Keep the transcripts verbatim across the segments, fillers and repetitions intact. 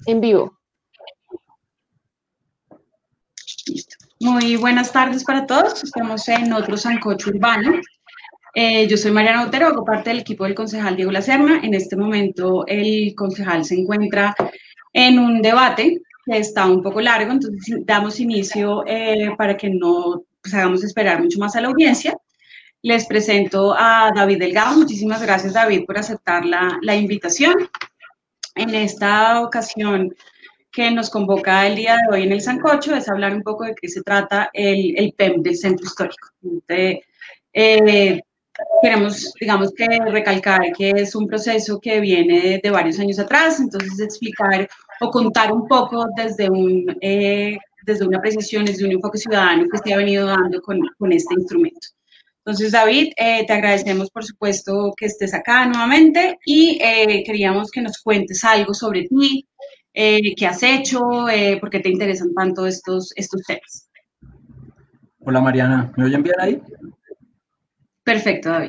En vivo. Listo. Muy buenas tardes para todos. Estamos en otro sancocho urbano. Eh, yo soy Mariana Otero, hago parte del equipo del concejal Diego Lacerna. En este momento el concejal se encuentra en un debate que está un poco largo, entonces damos inicio eh, para que no pues, hagamos esperar mucho más a la audiencia. Les presento a David Delgado. Muchísimas gracias, David, por aceptar la, la invitación. En esta ocasión que nos convoca el día de hoy en el Sancocho es hablar un poco de qué se trata el, el P E M del Centro Histórico. Entonces, eh, queremos, digamos que recalcar que es un proceso que viene de, de varios años atrás, entonces explicar o contar un poco desde, un, eh, desde una precisión, desde un enfoque ciudadano que se ha venido dando con, con este instrumento. Entonces, David, eh, te agradecemos, por supuesto, que estés acá nuevamente y eh, queríamos que nos cuentes algo sobre ti, eh, qué has hecho, eh, por qué te interesan tanto estos, estos temas. Hola, Mariana, ¿me oyen bien ahí? Perfecto, David.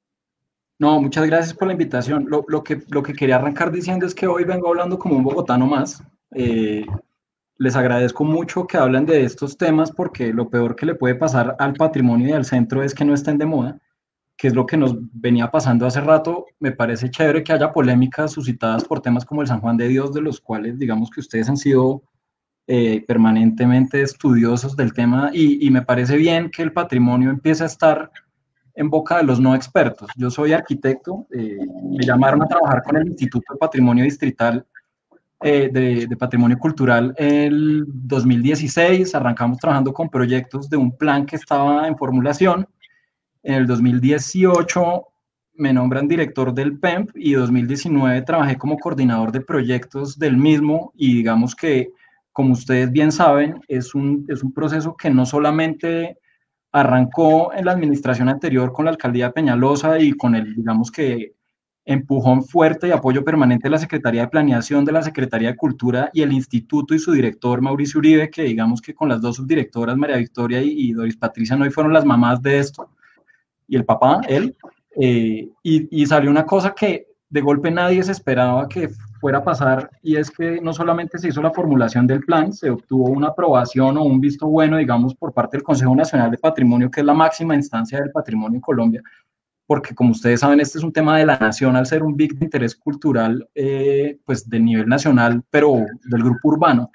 No, muchas gracias por la invitación. Lo, lo, que, lo que quería arrancar diciendo es que hoy vengo hablando como un bogotano más. Eh, les agradezco mucho que hablen de estos temas porque lo peor que le puede pasar al patrimonio y al centro es que no estén de moda, que es lo que nos venía pasando hace rato. Me parece chévere que haya polémicas suscitadas por temas como el San Juan de Dios, de los cuales digamos que ustedes han sido eh, permanentemente estudiosos del tema y, y me parece bien que el patrimonio empiece a estar en boca de los no expertos. Yo soy arquitecto, eh, me llamaron a trabajar con el Instituto de Patrimonio Distrital eh, de, de Patrimonio Cultural el dos mil dieciséis, arrancamos trabajando con proyectos de un plan que estaba en formulación. En el dos mil dieciocho me nombran director del P E M y dos mil diecinueve trabajé como coordinador de proyectos del mismo y digamos que, como ustedes bien saben, es un, es un proceso que no solamente arrancó en la administración anterior con la alcaldía de Peñalosa y con el, digamos que, empujón fuerte y apoyo permanente de la Secretaría de Planeación, de la Secretaría de Cultura y el Instituto y su director Mauricio Uribe, que digamos que con las dos subdirectoras, María Victoria y, y Doris Patricia, no fueron las mamás de esto, y el papá, él, eh, y, y salió una cosa que de golpe nadie se esperaba que fuera a pasar, y es que no solamente se hizo la formulación del plan, se obtuvo una aprobación o un visto bueno, digamos, por parte del Consejo Nacional de Patrimonio, que es la máxima instancia del patrimonio en Colombia, porque como ustedes saben, este es un tema de la nación, al ser un B I C de interés cultural, eh, pues del nivel nacional, pero del grupo urbano.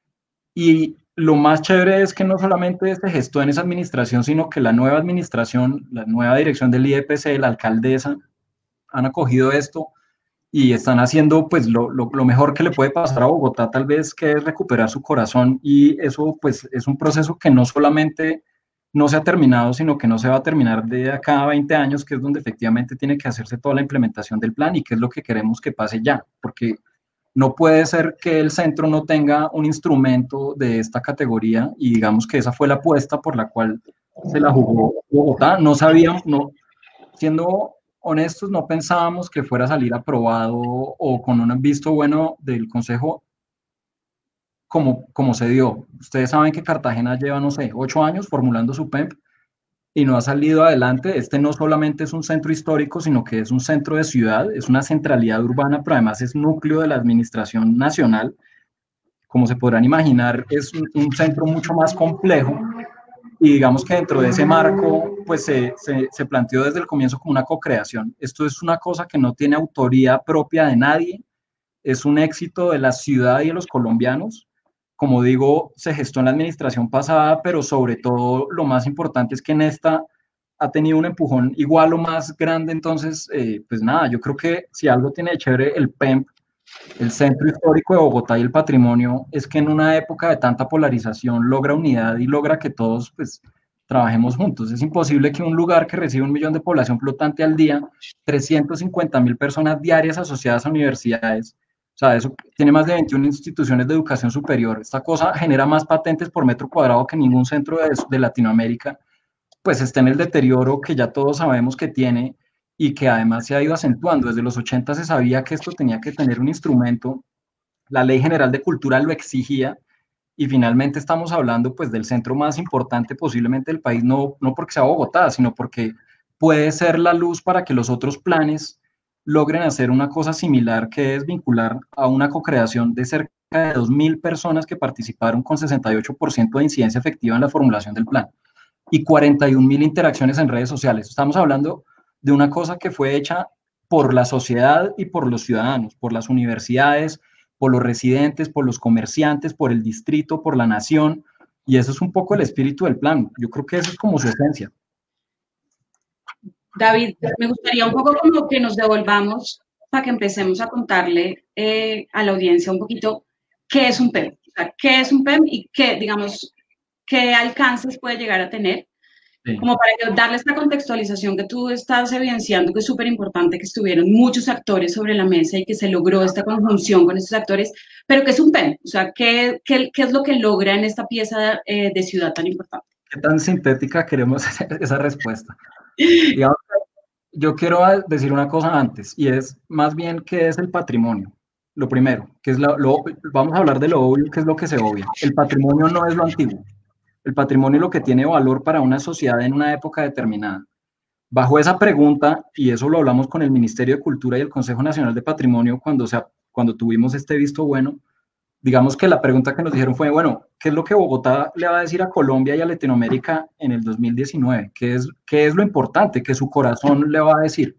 Y lo más chévere es que no solamente se gestó en esa administración, sino que la nueva administración, la nueva dirección del I E P C, la alcaldesa, han acogido esto y están haciendo pues lo, lo, lo mejor que le puede pasar a Bogotá, tal vez, que es recuperar su corazón, y eso pues es un proceso que no solamente no se ha terminado, sino que no se va a terminar de acá a veinte años, que es donde efectivamente tiene que hacerse toda la implementación del plan y que es lo que queremos que pase ya, porque no puede ser que el centro no tenga un instrumento de esta categoría y digamos que esa fue la apuesta por la cual se la jugó Bogotá. No sabíamos, no, siendo honestos, no pensábamos que fuera a salir aprobado o con un visto bueno del Consejo como, como se dio. Ustedes saben que Cartagena lleva, no sé, ocho años formulando su P E M y no ha salido adelante. Este no solamente es un centro histórico, sino que es un centro de ciudad, es una centralidad urbana, pero además es núcleo de la administración nacional. Como se podrán imaginar, es un, un centro mucho más complejo y digamos que dentro de ese marco, pues se, se, se planteó desde el comienzo como una co-creación. Esto es una cosa que no tiene autoría propia de nadie, es un éxito de la ciudad y de los colombianos. Como digo, se gestó en la administración pasada, pero sobre todo lo más importante es que en esta ha tenido un empujón igual o más grande. Entonces, eh, pues nada, yo creo que si algo tiene de chévere el P E M, el Centro Histórico de Bogotá y el patrimonio, es que en una época de tanta polarización logra unidad y logra que todos pues trabajemos juntos. Es imposible que un lugar que recibe un millón de población flotante al día, trescientas cincuenta mil personas diarias asociadas a universidades, o sea, eso tiene más de veintiuna instituciones de educación superior. Esta cosa genera más patentes por metro cuadrado que ningún centro de, de Latinoamérica, pues está en el deterioro que ya todos sabemos que tiene y que además se ha ido acentuando. Desde los ochenta se sabía que esto tenía que tener un instrumento, la Ley General de Cultura lo exigía, y finalmente estamos hablando pues del centro más importante posiblemente del país, no, no porque sea Bogotá, sino porque puede ser la luz para que los otros planes logren hacer una cosa similar, que es vincular a una co-creación de cerca de dos mil personas que participaron con sesenta y ocho por ciento de incidencia efectiva en la formulación del plan y cuarenta y un mil interacciones en redes sociales. Estamos hablando de una cosa que fue hecha por la sociedad y por los ciudadanos, por las universidades, por los residentes, por los comerciantes, por el distrito, por la nación, y eso es un poco el espíritu del plan. Yo creo que eso es como su esencia. David, me gustaría un poco como que nos devolvamos para que empecemos a contarle eh, a la audiencia un poquito qué es un P E M, o sea, qué es un P E M y qué, digamos, qué alcances puede llegar a tener, sí. Como para darle esta contextualización que tú estás evidenciando, que es súper importante, que estuvieron muchos actores sobre la mesa y que se logró esta conjunción con estos actores, pero ¿qué es un P E M? O sea, ¿qué, qué, qué es lo que logra en esta pieza eh, de ciudad tan importante? ¿Qué tan sintética queremos esa respuesta? Digamos, yo quiero decir una cosa antes, y es más bien qué es el patrimonio. Lo primero, que es lo, lo, vamos a hablar de lo obvio, que es lo que se obvia. El patrimonio no es lo antiguo. El patrimonio es lo que tiene valor para una sociedad en una época determinada. Bajo esa pregunta, y eso lo hablamos con el Ministerio de Cultura y el Consejo Nacional de Patrimonio cuando, se, cuando tuvimos este visto bueno, digamos que la pregunta que nos dijeron fue, bueno, ¿qué es lo que Bogotá le va a decir a Colombia y a Latinoamérica en el dos mil diecinueve? ¿Qué es, qué es lo importante que su corazón le va a decir?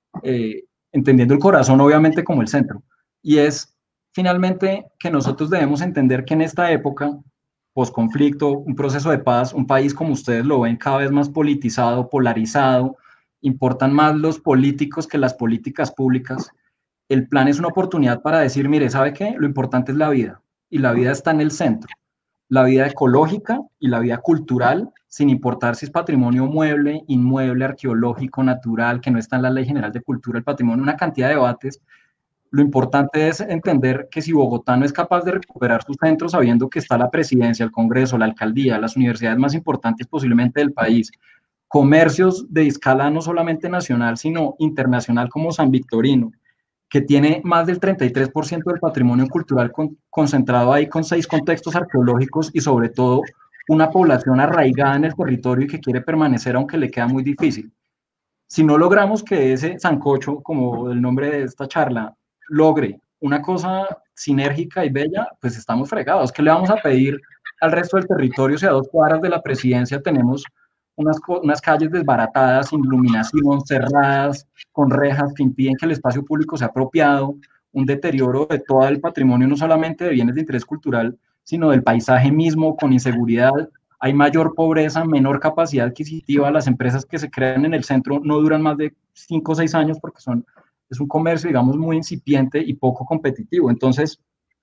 Eh, entendiendo el corazón obviamente como el centro. Y es finalmente que nosotros debemos entender que en esta época, posconflicto, un proceso de paz, un país como ustedes lo ven cada vez más politizado, polarizado, importan más los políticos que las políticas públicas. El plan es una oportunidad para decir, mire, ¿sabe qué? Lo importante es la vida, y la vida está en el centro. La vida ecológica y la vida cultural, sin importar si es patrimonio mueble, inmueble, arqueológico, natural, que no está en la Ley General de Cultura, el patrimonio, una cantidad de debates. Lo importante es entender que si Bogotá no es capaz de recuperar sus centros, sabiendo que está la presidencia, el Congreso, la alcaldía, las universidades más importantes posiblemente del país, comercios de escala no solamente nacional, sino internacional como San Victorino, que tiene más del treinta y tres por ciento del patrimonio cultural con, concentrado ahí con seis contextos arqueológicos y sobre todo una población arraigada en el territorio y que quiere permanecer aunque le queda muy difícil. Si no logramos que ese sancocho, como el nombre de esta charla, logre una cosa sinérgica y bella, pues estamos fregados. ¿Qué le vamos a pedir al resto del territorio si a dos cuadras de la presidencia tenemos unas, unas calles desbaratadas, sin iluminación, cerradas, con rejas que impiden que el espacio público sea apropiado, un deterioro de todo el patrimonio, no solamente de bienes de interés cultural, sino del paisaje mismo, con inseguridad? Hay mayor pobreza, menor capacidad adquisitiva, las empresas que se crean en el centro no duran más de cinco o seis años porque son, es un comercio, digamos, muy incipiente y poco competitivo. Entonces,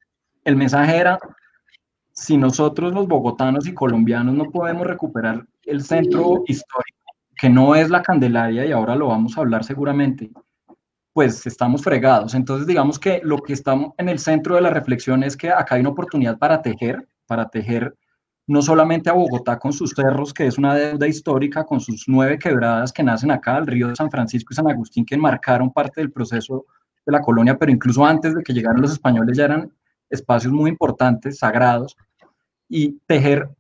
el mensaje era, si nosotros los bogotanos y colombianos no podemos recuperar el centro histórico, que no es la Candelaria, y ahora lo vamos a hablar seguramente, pues estamos fregados. Entonces, digamos que lo que está en el centro de la reflexión es que acá hay una oportunidad para tejer, para tejer no solamente a Bogotá con sus cerros, que es una deuda histórica, con sus nueve quebradas que nacen acá, el río de San Francisco y San Agustín, que enmarcaron parte del proceso de la colonia, pero incluso antes de que llegaran los españoles ya eran espacios muy importantes, sagrados, y tejer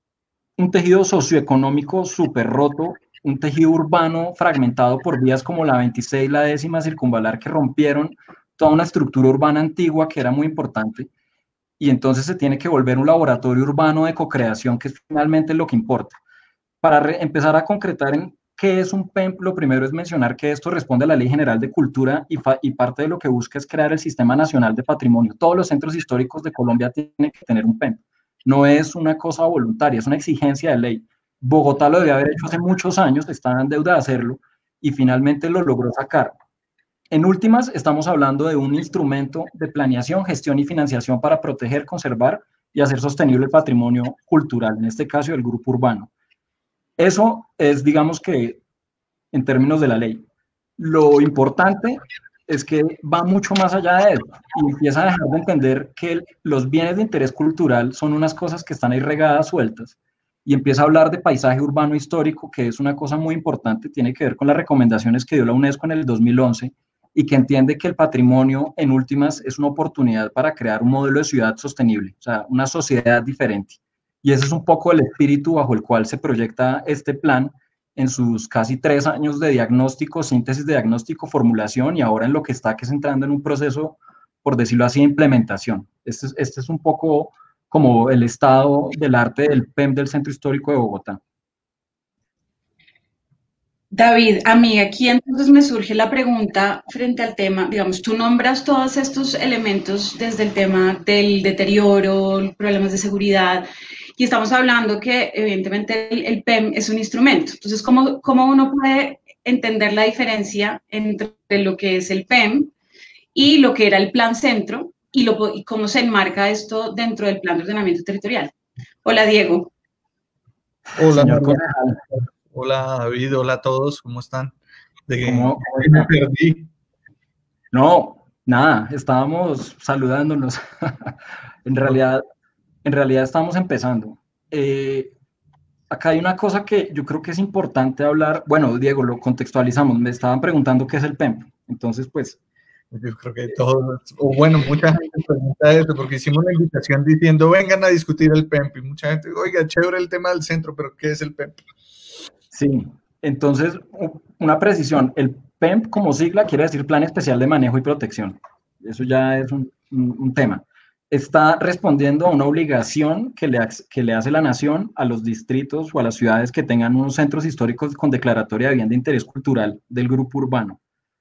un tejido socioeconómico súper roto, un tejido urbano fragmentado por vías como la veintiséis, la décima circunvalar, que rompieron toda una estructura urbana antigua que era muy importante, y entonces se tiene que volver un laboratorio urbano de co-creación, que es finalmente lo que importa. Para empezar a concretar en qué es un P E M, lo primero es mencionar que esto responde a la Ley General de Cultura y, y parte de lo que busca es crear el Sistema Nacional de Patrimonio. Todos los centros históricos de Colombia tienen que tener un P E M. No es una cosa voluntaria, es una exigencia de ley. Bogotá lo debía haber hecho hace muchos años, está en deuda de hacerlo, y finalmente lo logró sacar. En últimas, estamos hablando de un instrumento de planeación, gestión y financiación para proteger, conservar y hacer sostenible el patrimonio cultural, en este caso el grupo urbano. Eso es, digamos que, en términos de la ley. Lo importante es que va mucho más allá de eso y empieza a dejar de entender que los bienes de interés cultural son unas cosas que están ahí regadas, sueltas, y empieza a hablar de paisaje urbano histórico, que es una cosa muy importante, tiene que ver con las recomendaciones que dio la UNESCO en el dos mil once, y que entiende que el patrimonio, en últimas, es una oportunidad para crear un modelo de ciudad sostenible, o sea, una sociedad diferente. Y ese es un poco el espíritu bajo el cual se proyecta este plan, en sus casi tres años de diagnóstico, síntesis de diagnóstico, formulación y ahora en lo que está, que es entrando en un proceso, por decirlo así, de implementación. Este es, este es un poco como el estado del arte del P E M del Centro Histórico de Bogotá. David, a mí aquí entonces me surge la pregunta frente al tema, digamos, tú nombras todos estos elementos desde el tema del deterioro, problemas de seguridad, y estamos hablando que evidentemente el, el P E M es un instrumento. Entonces, ¿cómo, ¿cómo uno puede entender la diferencia entre lo que es el P E M y lo que era el Plan Centro y, lo, y cómo se enmarca esto dentro del Plan de Ordenamiento Territorial? Hola, Diego. Hola, señor María. concejal. Hola, David. Hola a todos. ¿Cómo están? ¿De qué ¿Cómo, cómo me perdí? No, nada, estábamos saludándonos. En realidad, en realidad estamos empezando. Eh, acá hay una cosa que yo creo que es importante hablar. Bueno, Diego, lo contextualizamos. Me estaban preguntando qué es el P E M. Entonces, pues, Yo creo que todos, o bueno, mucha gente pregunta eso, porque hicimos una invitación diciendo, vengan a discutir el P E M P, y mucha gente, oiga, chévere el tema del centro, pero ¿qué es el P E M P? sí. Entonces, u- una precisión. El P E M como sigla quiere decir Plan Especial de Manejo y Protección. Eso ya es un, un- un tema. Está respondiendo a una obligación que le, hace- que le hace la nación a los distritos o a las ciudades que tengan unos centros históricos con declaratoria de bien de interés cultural del grupo urbano.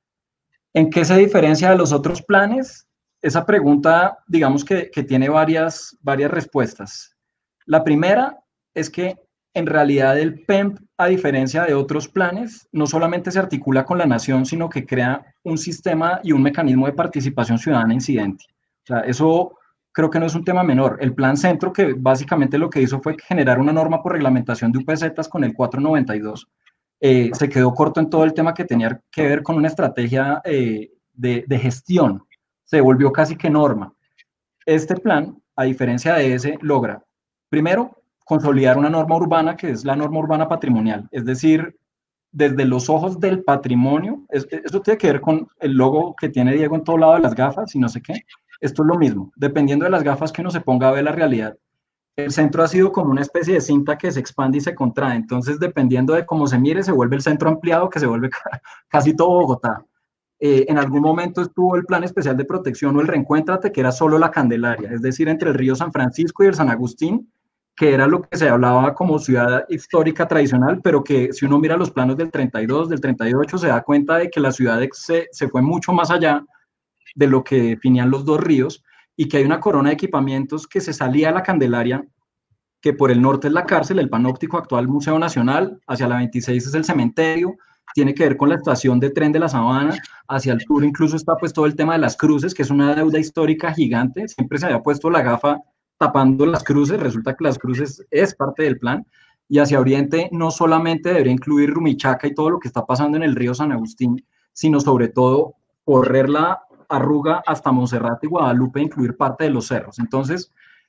¿En qué se diferencia de los otros planes? Esa pregunta, digamos que, que tiene varias, varias respuestas. La primera es que en realidad el P E M P, a diferencia de otros planes, no solamente se articula con la nación, sino que crea un sistema y un mecanismo de participación ciudadana incidente. O sea, eso creo que no es un tema menor. El Plan Centro, que básicamente lo que hizo fue generar una norma por reglamentación de U P Z con el cuatrocientos noventa y dos, eh, se quedó corto en todo el tema que tenía que ver con una estrategia eh, de, de gestión. Se volvió casi que norma. Este plan, a diferencia de ese, logra, primero, consolidar una norma urbana que es la norma urbana patrimonial, es decir, desde los ojos del patrimonio, es, eso tiene que ver con el logo que tiene Diego en todo lado de las gafas y no sé qué, esto es lo mismo, dependiendo de las gafas que uno se ponga a ver la realidad. El centro ha sido como una especie de cinta que se expande y se contrae, entonces dependiendo de cómo se mire, se vuelve el centro ampliado, que se vuelve casi todo Bogotá. Eh, en algún momento estuvo el plan especial de protección o el Reencuéntrate, que era solo la Candelaria, es decir, entre el río San Francisco y el San Agustín, que era lo que se hablaba como ciudad histórica tradicional, pero que si uno mira los planos del treinta y dos, del treinta y ocho, se da cuenta de que la ciudad se, se fue mucho más allá de lo que definían los dos ríos y que hay una corona de equipamientos que se salía a la Candelaria, que por el norte es la cárcel, el panóptico actual Museo Nacional, hacia la veintiséis es el cementerio, tiene que ver con la estación de tren de la Sabana, hacia el sur incluso está pues todo el tema de las cruces, que es una deuda histórica gigante, siempre se había puesto la gafa tapando las cruces, resulta que las cruces es parte del plan, y hacia oriente no solamente debería incluir Rumichaca y todo lo que está pasando en el río San Agustín, sino sobre todo correr la arruga hasta Monserrate y Guadalupe, incluir parte de los cerros. Entonces,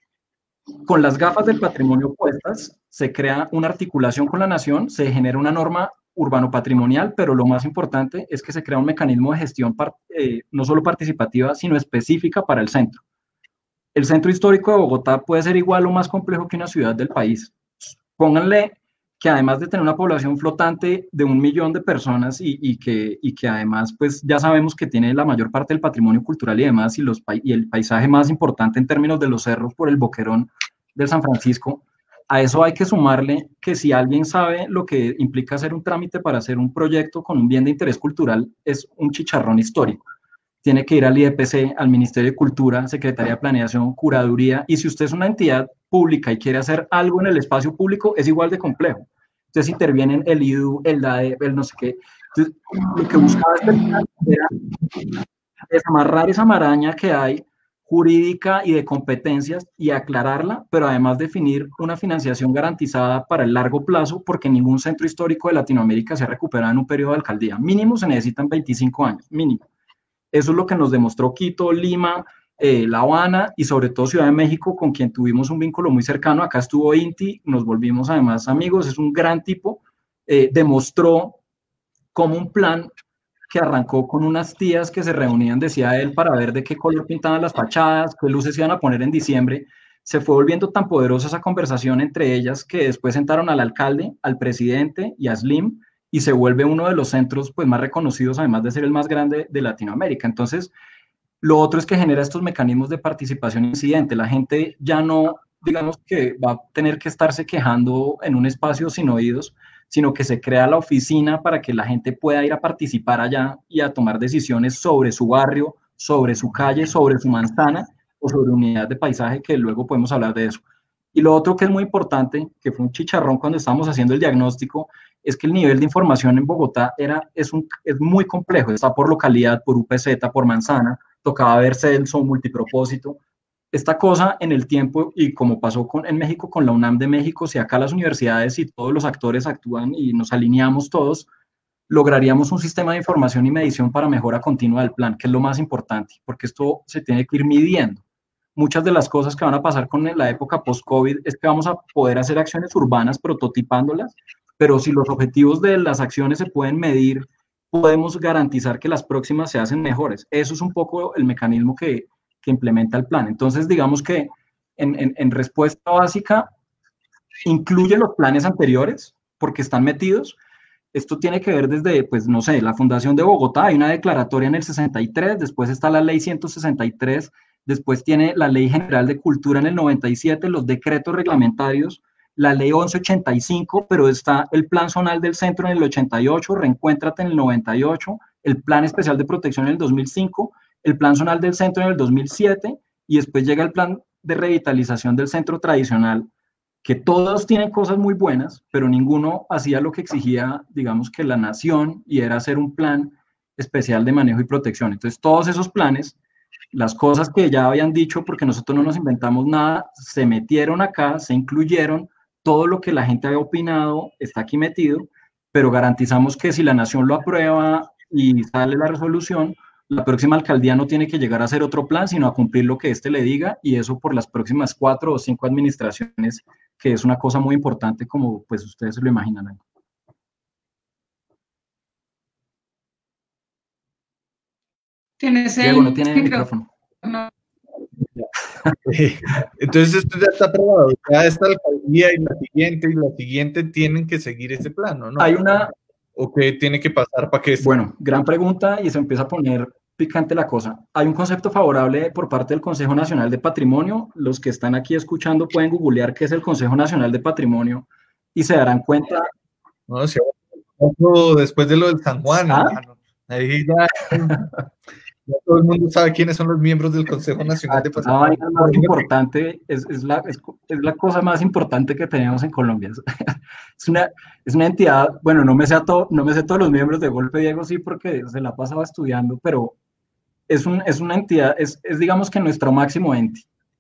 con las gafas del patrimonio puestas, se crea una articulación con la nación, se genera una norma urbano-patrimonial, pero lo más importante es que se crea un mecanismo de gestión eh, no solo participativa, sino específica para el centro. El centro histórico de Bogotá puede ser igual o más complejo que una ciudad del país. Pónganle que además de tener una población flotante de un millón de personas y, y, que, y que además pues ya sabemos que tiene la mayor parte del patrimonio cultural y demás y, los, y el paisaje más importante en términos de los cerros por el boquerón del San Francisco, a eso hay que sumarle que si alguien sabe lo que implica hacer un trámite para hacer un proyecto con un bien de interés cultural, es un chicharrón histórico. Tiene que ir al I E P C, al Ministerio de Cultura, Secretaría de Planeación, Curaduría, y si usted es una entidad pública y quiere hacer algo en el espacio público, es igual de complejo. Entonces intervienen el I D U, el D A E, el no sé qué. Entonces, lo que buscaba este plan era desamarrar esa maraña que hay jurídica y de competencias y aclararla, pero además definir una financiación garantizada para el largo plazo, porque ningún centro histórico de Latinoamérica se ha recuperado en un periodo de alcaldía. Mínimo se necesitan veinticinco años, mínimo. Eso es lo que nos demostró Quito, Lima, eh, La Habana y sobre todo Ciudad de México, con quien tuvimos un vínculo muy cercano. Acá estuvo Inti, nos volvimos además amigos, es un gran tipo. Eh, demostró como un plan que arrancó con unas tías que se reunían, decía él, para ver de qué color pintaban las fachadas, qué luces iban a poner en diciembre, se fue volviendo tan poderosa esa conversación entre ellas que después sentaron al alcalde, al presidente y a Slim, y se vuelve uno de los centros pues, más reconocidos, además de ser el más grande de Latinoamérica. Entonces, lo otro es que genera estos mecanismos de participación incidente. La gente ya no, digamos que va a tener que estarse quejando en un espacio sin oídos, sino que se crea la oficina para que la gente pueda ir a participar allá y a tomar decisiones sobre su barrio, sobre su calle, sobre su manzana o sobre unidad de paisaje, que luego podemos hablar de eso. Y lo otro que es muy importante, que fue un chicharrón cuando estábamos haciendo el diagnóstico, es que el nivel de información en Bogotá era, es, un, es muy complejo, está por localidad, por U P Z, por manzana, tocaba ver censo, multipropósito. Esta cosa en el tiempo, y como pasó con, en México con la UNAM de México, si acá las universidades y todos los actores actúan y nos alineamos todos, lograríamos un sistema de información y medición para mejora continua del plan, que es lo más importante, porque esto se tiene que ir midiendo. Muchas de las cosas que van a pasar con la época post-COVID es que vamos a poder hacer acciones urbanas prototipándolas, pero si los objetivos de las acciones se pueden medir, podemos garantizar que las próximas se hacen mejores. Eso es un poco el mecanismo que, que implementa el plan. Entonces, digamos que en, en, en respuesta básica, incluye los planes anteriores, porque están metidos. Esto tiene que ver desde, pues, no sé, la Fundación de Bogotá, hay una declaratoria en el sesenta y tres, después está la Ley ciento sesenta y tres, después tiene la Ley General de Cultura en el noventa y siete, los decretos reglamentarios, la Ley once ochenta y cinco, pero está el Plan Zonal del Centro en el ochenta y ocho, Reencuéntrate en el noventa y ocho, el Plan Especial de Protección en el dos mil cinco, el Plan Zonal del Centro en el dos mil siete, y después llega el Plan de Revitalización del Centro Tradicional, que todos tienen cosas muy buenas, pero ninguno hacía lo que exigía, digamos, que la nación, y era hacer un plan especial de manejo y protección. Entonces, todos esos planes, las cosas que ya habían dicho, porque nosotros no nos inventamos nada, se metieron acá, se incluyeron, todo lo que la gente había opinado está aquí metido, pero garantizamos que si la nación lo aprueba y sale la resolución, la próxima alcaldía no tiene que llegar a hacer otro plan, sino a cumplir lo que éste le diga, y eso por las próximas cuatro o cinco administraciones, que es una cosa muy importante, como pues ustedes se lo imaginarán. ¿Tienes el Diego, no tiene el micrófono. No. Entonces esto ya está aprobado, ya esta alcaldía y la siguiente y la siguiente tienen que seguir ese plan, ¿no? Hay una... ¿O qué tiene que pasar para que esto... Bueno, gran pregunta, y se empieza a poner picante la cosa. Hay un concepto favorable por parte del Consejo Nacional de Patrimonio. Los que están aquí escuchando pueden googlear qué es el Consejo Nacional de Patrimonio y se darán cuenta... No, si después de lo del San Juan, ¿Ah? hermano. Ahí ya... Ya todo el mundo sabe quiénes son los miembros del Consejo Nacional de Patrimonio. La más importante, es, es, la, es, es la cosa más importante que tenemos en Colombia. Es una, es una entidad, bueno, no me, sé a to, no me sé todos los miembros de golpe, Diego, sí, porque se la pasaba estudiando, pero es, un, es una entidad, es, es digamos que nuestro máximo ente.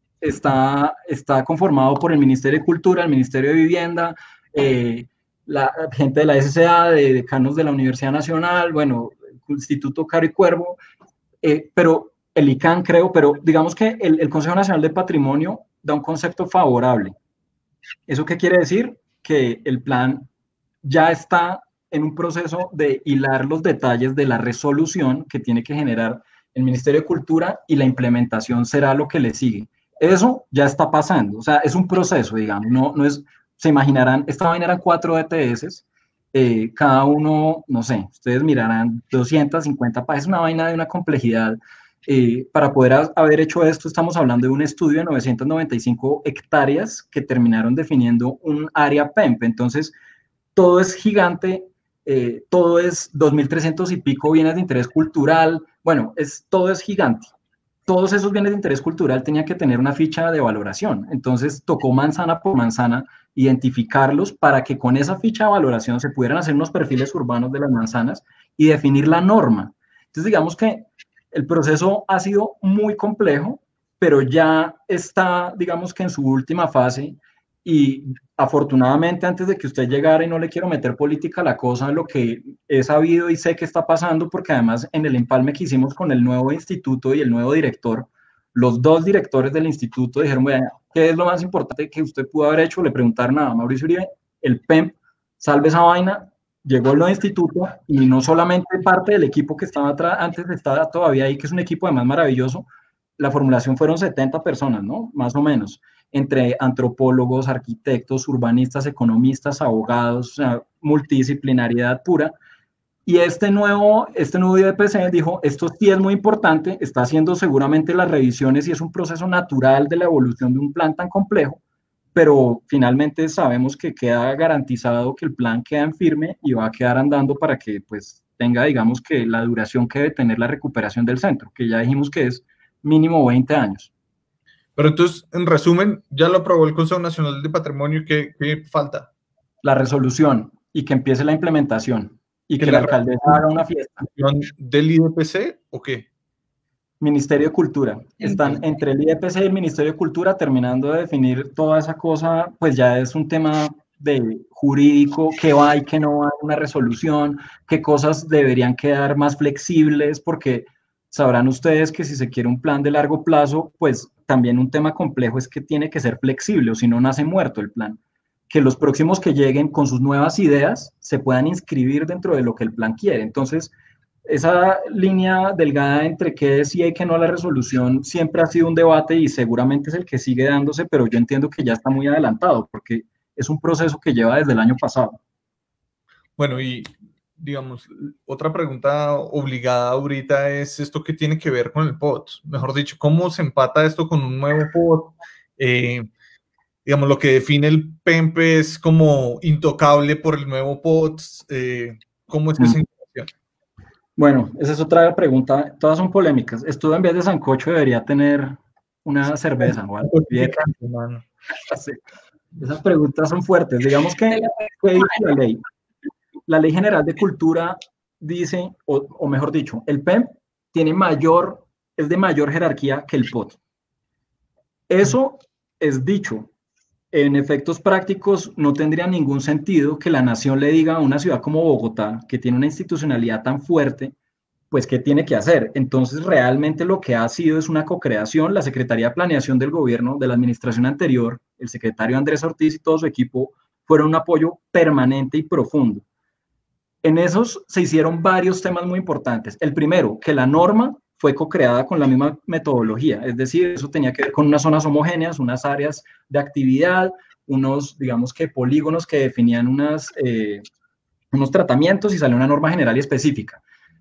Está, está conformado por el Ministerio de Cultura, el Ministerio de Vivienda, eh, la gente de la S C A, de decanos de la Universidad Nacional, bueno, Instituto Caro y Cuervo, Eh, pero el I C A N creo, pero digamos que el, el Consejo Nacional de Patrimonio da un concepto favorable. ¿Eso qué quiere decir? Que el plan ya está en un proceso de hilar los detalles de la resolución que tiene que generar el Ministerio de Cultura, y la implementación será lo que le sigue. Eso ya está pasando, o sea, es un proceso, digamos, no, no es, se imaginarán, esta vaina eran cuatro E T S, Eh, cada uno, no sé, ustedes mirarán doscientas cincuenta páginas, una vaina de una complejidad. Eh, para poder ha, haber hecho esto, estamos hablando de un estudio de novecientas noventa y cinco hectáreas que terminaron definiendo un área P E M P. Entonces, todo es gigante, eh, todo es dos mil trescientos y pico bienes de interés cultural, bueno, es, todo es gigante. Todos esos bienes de interés cultural tenían que tener una ficha de valoración. Entonces, tocó manzana por manzana identificarlos para que con esa ficha de valoración se pudieran hacer unos perfiles urbanos de las manzanas y definir la norma. Entonces, digamos que el proceso ha sido muy complejo, pero ya está, digamos que en su última fase, y afortunadamente antes de que usted llegara, y no le quiero meter política a la cosa, lo que he sabido y sé que está pasando, porque además en el empalme que hicimos con el nuevo instituto y el nuevo director, los dos directores del instituto dijeron, bueno, ¿qué es lo más importante que usted pudo haber hecho? Le preguntaron a Mauricio Uribe, el P E M P, salve esa vaina, llegó el nuevo instituto, y no solamente parte del equipo que estaba atrás, antes estaba todavía ahí, que es un equipo además maravilloso, la formulación fueron setenta personas, ¿no? Más o menos, entre antropólogos, arquitectos, urbanistas, economistas, abogados, o sea, multidisciplinariedad pura. Y este nuevo, este nuevo I D P C dijo, esto sí es muy importante, está haciendo seguramente las revisiones y es un proceso natural de la evolución de un plan tan complejo, pero finalmente sabemos que queda garantizado que el plan queda en firme y va a quedar andando para que pues tenga, digamos, que la duración que debe tener la recuperación del centro, que ya dijimos que es mínimo veinte años. Pero entonces, en resumen, ya lo aprobó el Consejo Nacional de Patrimonio, ¿qué, qué falta? La resolución y que empiece la implementación y que, que la alcaldesa haga una fiesta. ¿Del I D P C o qué? Ministerio de Cultura. Están entre el I D P C y el Ministerio de Cultura terminando de definir toda esa cosa, pues ya es un tema de jurídico, qué va y qué no va, una resolución, qué cosas deberían quedar más flexibles, porque sabrán ustedes que si se quiere un plan de largo plazo, pues también un tema complejo es que tiene que ser flexible, o si no nace muerto el plan. Que los próximos que lleguen con sus nuevas ideas se puedan inscribir dentro de lo que el plan quiere. Entonces, esa línea delgada entre qué sí y qué no la resolución siempre ha sido un debate y seguramente es el que sigue dándose, pero yo entiendo que ya está muy adelantado porque es un proceso que lleva desde el año pasado. Bueno, y digamos, otra pregunta obligada ahorita es esto que tiene que ver con el P O T. Mejor dicho, ¿cómo se empata esto con un nuevo P O T? Eh, digamos, lo que define el P E M P es como intocable por el nuevo P O T. Eh, ¿Cómo es que se inicia? Bueno, esa es otra pregunta. Todas son polémicas. Esto en vez de sancocho debería tener una cerveza, ¿no? Sí. Esas preguntas son fuertes. Digamos que ¿qué dice la ley? La Ley General de Cultura dice, o, o mejor dicho, el P E M P tiene mayor, es de mayor jerarquía que el P O T. Eso es dicho. En efectos prácticos no tendría ningún sentido que la nación le diga a una ciudad como Bogotá, que tiene una institucionalidad tan fuerte, pues ¿qué tiene que hacer? Entonces realmente lo que ha sido es una co-creación. La Secretaría de Planeación del gobierno de la administración anterior, el secretario Andrés Ortiz y todo su equipo fueron un apoyo permanente y profundo. En esos se hicieron varios temas muy importantes. El primero, que la norma fue co-creada con la misma metodología, es decir, eso tenía que ver con unas zonas homogéneas, unas áreas de actividad, unos, digamos que polígonos que definían unas, eh, unos tratamientos y salió una norma general y específica.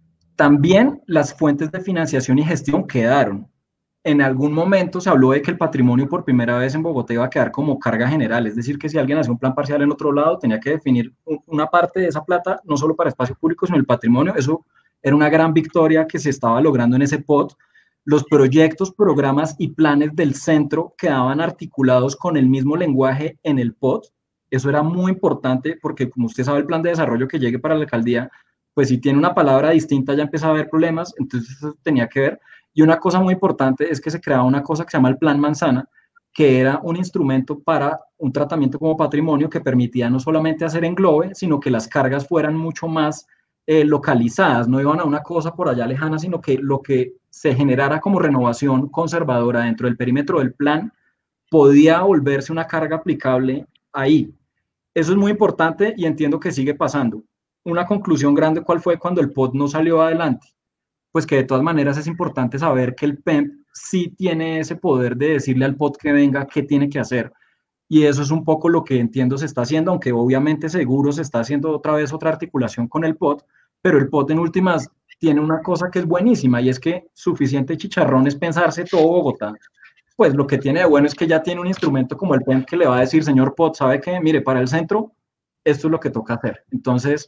También las fuentes de financiación y gestión quedaron. En algún momento se habló de que el patrimonio por primera vez en Bogotá iba a quedar como carga general, es decir, que si alguien hacía un plan parcial en otro lado, tenía que definir una parte de esa plata, no solo para espacio público, sino el patrimonio. Eso era una gran victoria que se estaba logrando en ese P O T. Los proyectos, programas y planes del centro quedaban articulados con el mismo lenguaje en el P O T. Eso era muy importante porque, como usted sabe, el plan de desarrollo que llegue para la alcaldía, pues si tiene una palabra distinta ya empieza a haber problemas, entonces eso tenía que ver. Y una cosa muy importante es que se creaba una cosa que se llama el Plan Manzana, que era un instrumento para un tratamiento como patrimonio que permitía no solamente hacer englobe, sino que las cargas fueran mucho más eh, localizadas, no iban a una cosa por allá lejana, sino que lo que se generara como renovación conservadora dentro del perímetro del plan podía volverse una carga aplicable ahí. Eso es muy importante y entiendo que sigue pasando. Una conclusión grande, ¿cuál fue cuando el P O T no salió adelante? Pues que de todas maneras es importante saber que el P E M P sí tiene ese poder de decirle al P O T que venga qué tiene que hacer. Y eso es un poco lo que entiendo se está haciendo, aunque obviamente seguro se está haciendo otra vez otra articulación con el P O T, pero el P O T en últimas tiene una cosa que es buenísima y es que suficiente chicharrón es pensarse todo Bogotá. Pues lo que tiene de bueno es que ya tiene un instrumento como el P E M P que le va a decir, señor P O T, ¿sabe qué? Mire, para el centro, esto es lo que toca hacer. Entonces,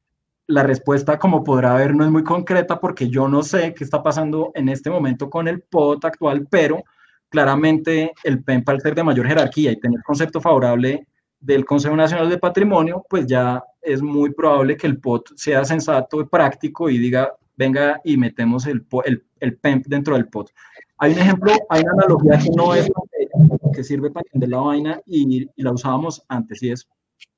la respuesta, como podrá ver, no es muy concreta porque yo no sé qué está pasando en este momento con el P O T actual, pero claramente el P E M P, al ser de mayor jerarquía y tener concepto favorable del Consejo Nacional de Patrimonio, pues ya es muy probable que el P O T sea sensato y práctico y diga, venga y metemos el, el, el P E M P dentro del P O T. Hay un ejemplo, hay una analogía que no es que sirve para entender la vaina y, y la usábamos antes, y es,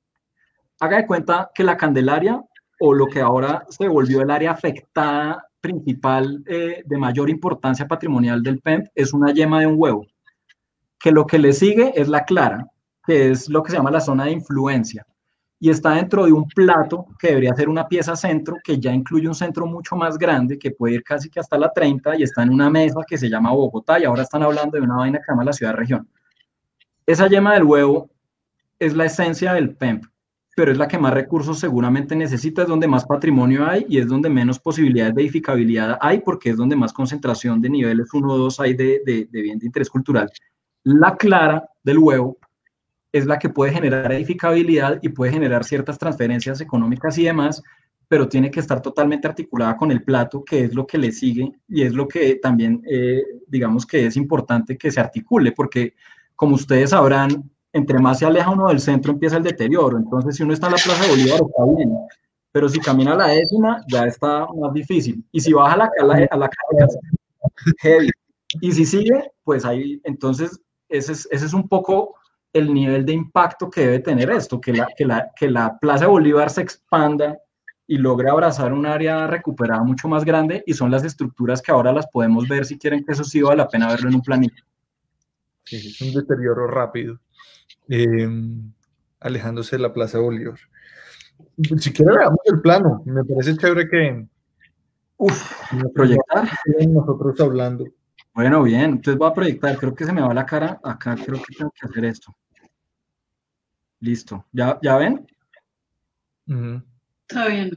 haga de cuenta que la Candelaria, o lo que ahora se volvió el área afectada principal eh, de mayor importancia patrimonial del P E M P, es una yema de un huevo, que lo que le sigue es la clara, que es lo que se llama la zona de influencia. y está dentro de un plato que debería ser una pieza centro, que ya incluye un centro mucho más grande, que puede ir casi que hasta la treinta, y está en una mesa que se llama Bogotá, y ahora están hablando de una vaina que se llama la ciudad-región. Esa yema del huevo es la esencia del P E M P, pero es la que más recursos seguramente necesita, es donde más patrimonio hay y es donde menos posibilidades de edificabilidad hay, porque es donde más concentración de niveles uno o dos hay de, de, de bien de interés cultural. La clara del huevo es la que puede generar edificabilidad y puede generar ciertas transferencias económicas y demás, pero tiene que estar totalmente articulada con el plato, que es lo que le sigue y es lo que también, eh, digamos que es importante que se articule, porque como ustedes sabrán, entre más se aleja uno del centro empieza el deterioro. Entonces, si uno está en la Plaza de Bolívar, está bien, pero si camina a la décima, ya está más difícil. Y si baja a la, a la, a la Caracas, heavy. Y si sigue, pues ahí, entonces, ese es, ese es un poco el nivel de impacto que debe tener esto, que la, que la, que la Plaza de Bolívar se expanda y logre abrazar un área recuperada mucho más grande, y son las estructuras que ahora las podemos ver si quieren que eso sí vale la pena verlo en un planito. Sí, es un deterioro rápido, eh, alejándose de la Plaza de Bolívar. Si quiere veamos el plano, me parece chévere que Uf, proyectar. Nosotros hablando. Bueno, bien, entonces voy a proyectar, creo que se me va la cara, acá creo que tengo que hacer esto. Listo, ¿ya, ya ven? Uh-huh. Está bien.